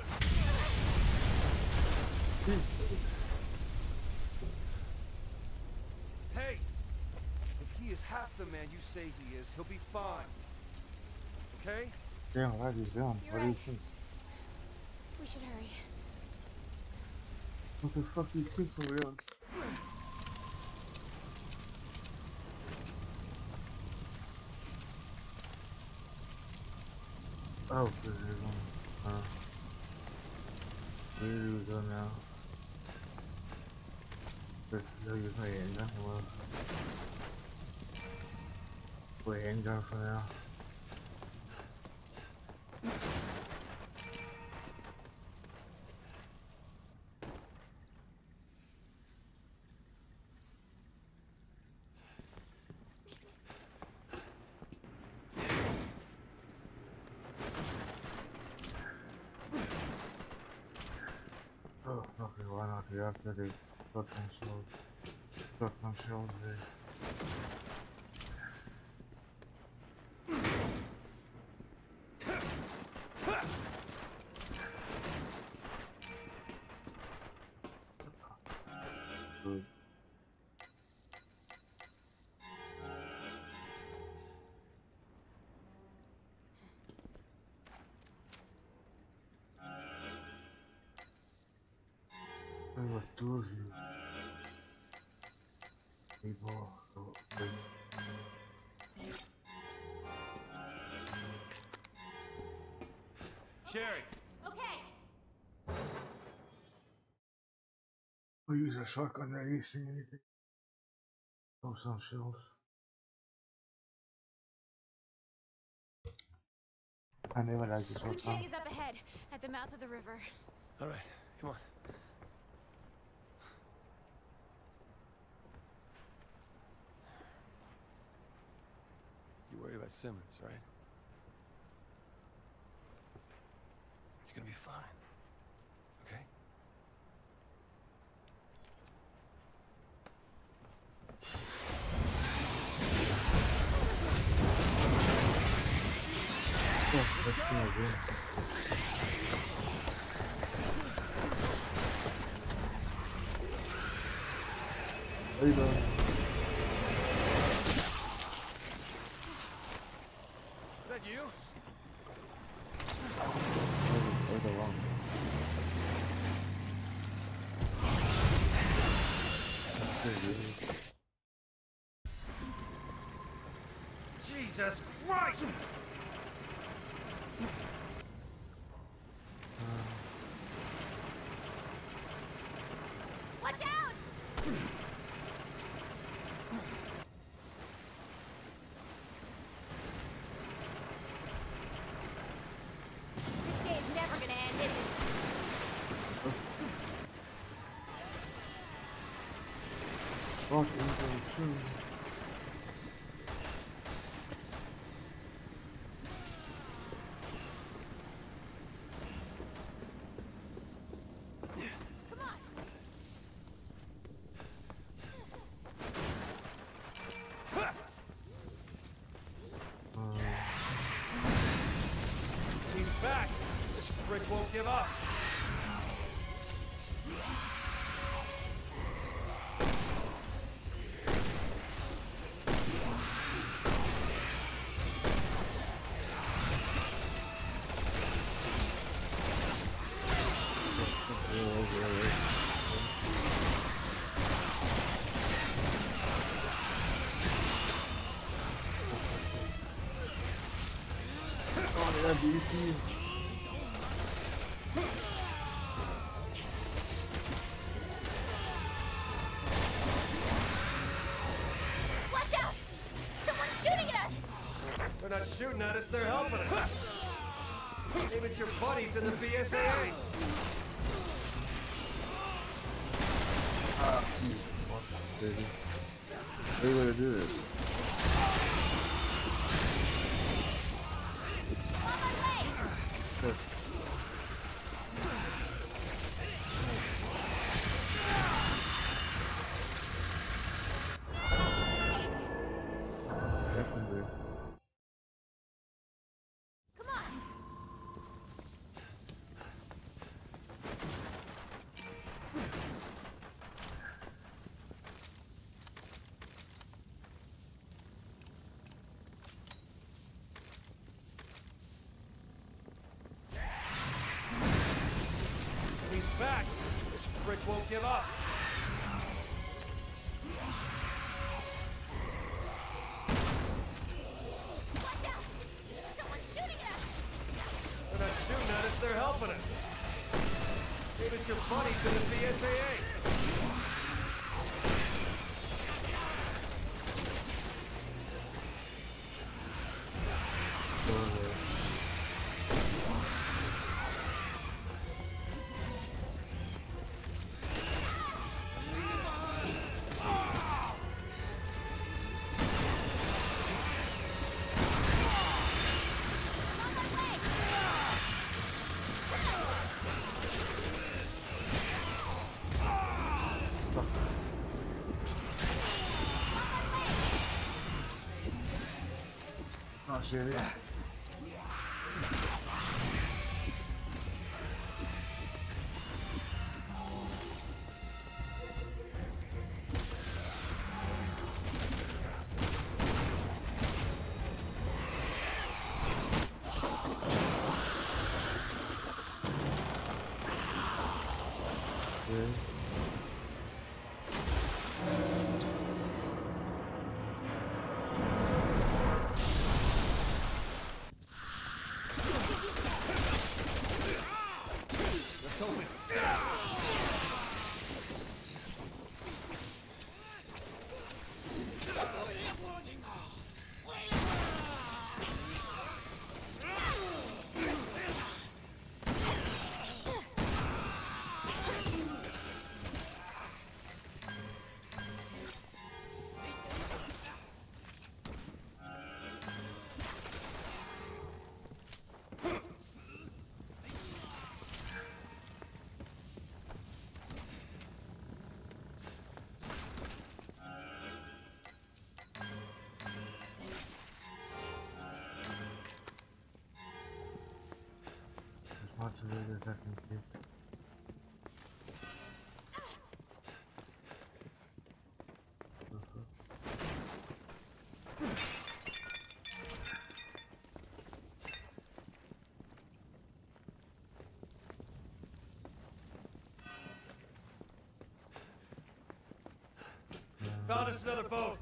Hey! If he is half the man you say he is, he'll be fine. Okay? Damn, what is down? You're What do you right. think? We should hurry. What the fuck you kissing me on? Oh, this is on. Uh, we lose her now. This is use my handgun. Well, we handgun for now. Oh, okay, why not? We have to do shotgun shells. Shotgun shells there. Good. There were two of you. People, so big. Sherry. Okay. We use a shotgun there, you see anything? Oh, some shells. I never liked the The shotgun. tank is up ahead, at the mouth of the river. All right, come on. You worry about Simmons, right? You're gonna be fine. Okay? Oh, that's good, yeah. There you go. Is that you? Where's the wrong? Jesus Christ! Watch out! This day is never gonna end, is it? Fuck into the tree. Come on! He's back! This prick won't give up! Oh, yeah, B C. Watch out! Someone's shooting at us! They're not shooting at us, they're helping us! Maybe it's your buddies in the B S A A! Ah, Jesus. Baby. They gonna do it. On my way! Look. What's happened there? Come on! He's back! This prick won't give up! Watch out! Someone's shooting at us! introduce your buddy to the B S A A. Not serious. Yeah. Let's hope it sticks. As much of it as I can get. Found us another boat.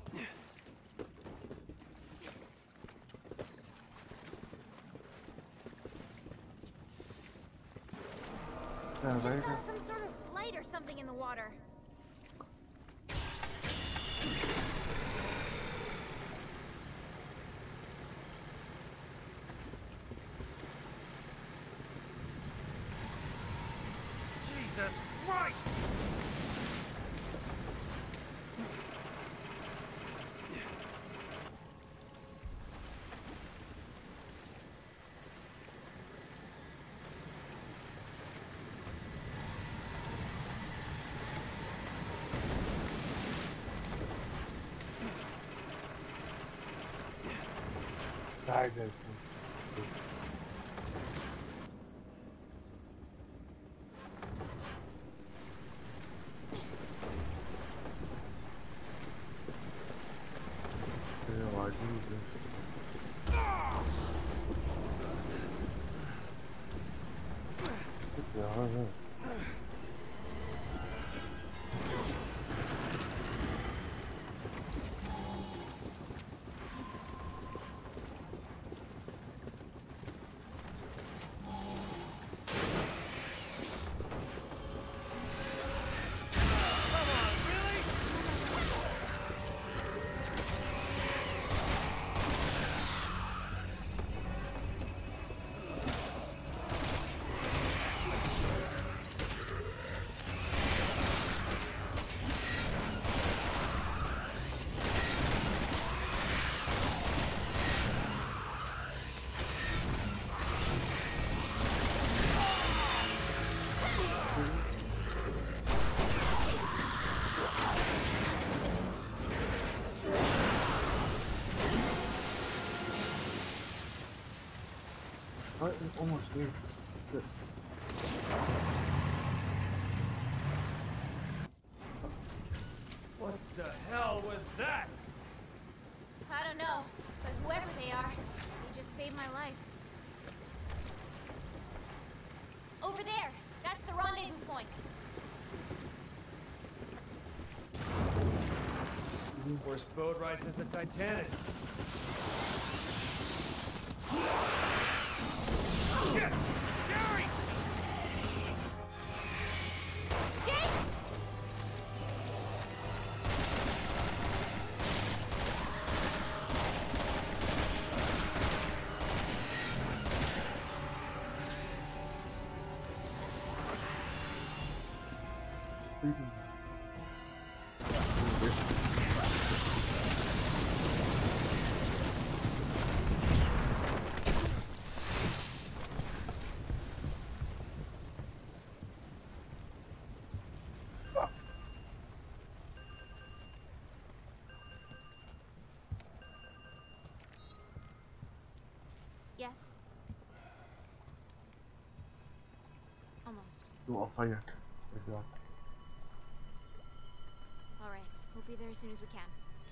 Yeah, Just very saw good. some sort of light or something in the water. Jesus Christ! Die, guys. Yeah, why do this? What the hell is that? Oh, it's almost here. Good. What the hell was that? I don't know, but whoever they are, they just saved my life. Over there! That's the rendezvous point. Worst boat ride since the Titanic. Shit! Sherry! breathing. Yes. Almost. Du al fired. Exact. Alright, we'll be there as soon as we can.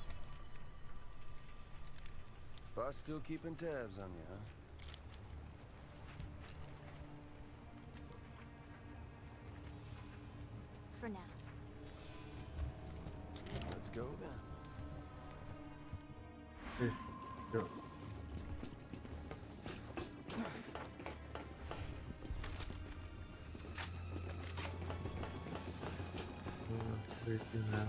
Boss still keeping tabs on you, huh? For now. Let's go then. Yes. Go. Breathing now.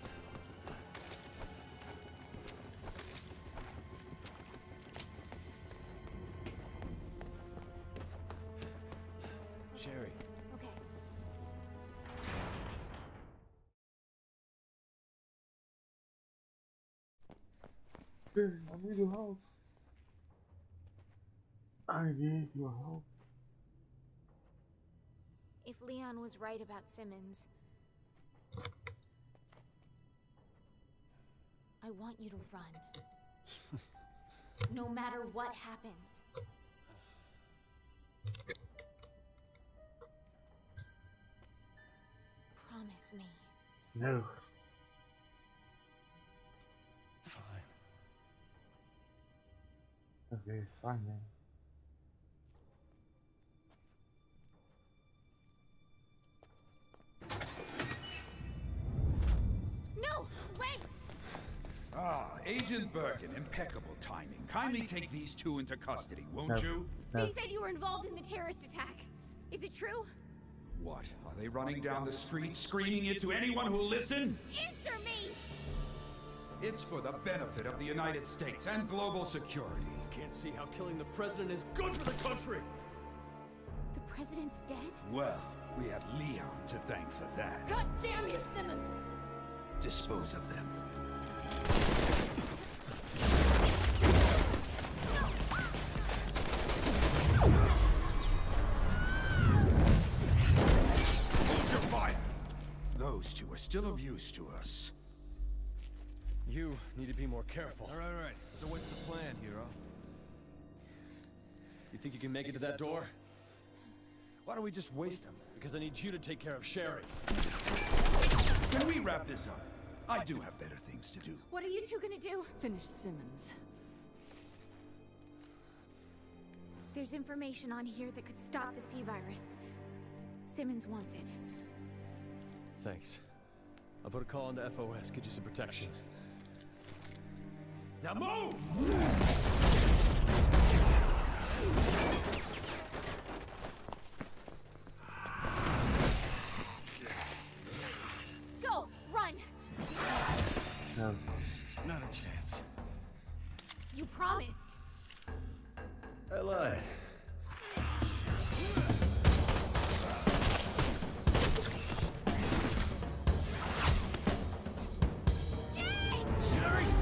Sherry. Okay. Hey, I need your help. I need your help. If Leon was right about Simmons, I want you to run. No matter what happens. Promise me. No. Fine. Okay, fine then. No! Wait! Ah, Agent Birkin, impeccable timing. Kindly take these two into custody, won't No. you? No. They said you were involved in the terrorist attack. Is it true? What? Are they running down the street screaming it to anyone who'll listen? Answer me! It's for the benefit of the United States and global security. Can't see how killing the president is good for the country. The president's dead? Well, we have Leon to thank for that. God damn you, Simmons! Dispose of them. Hold your fire! Those two are still of use to us. You need to be more careful. All right, all right. So what's the plan, hero? You think you can make it to that door? Why don't we just waste him? Because I need you to take care of Sherry. Can we wrap this up? I do have better things to do. What are you two gonna do? Finish Simmons. There's information on here that could stop the C-virus. Simmons wants it. Thanks. I'll put a call into F O S, get you some protection. Now move! Go! Run! No. Not a chance. You promised. I lied. Sherry!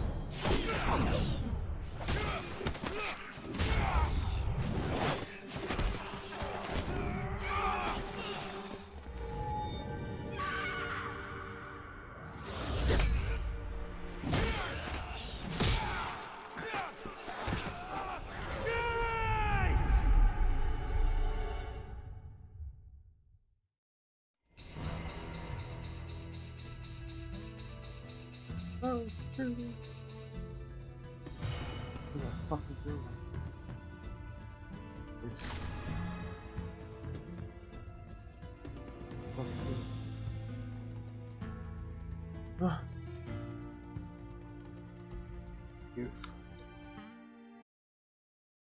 Oh, Shirley. What the fuck is doing? It's... Fuck is Ah. Yes.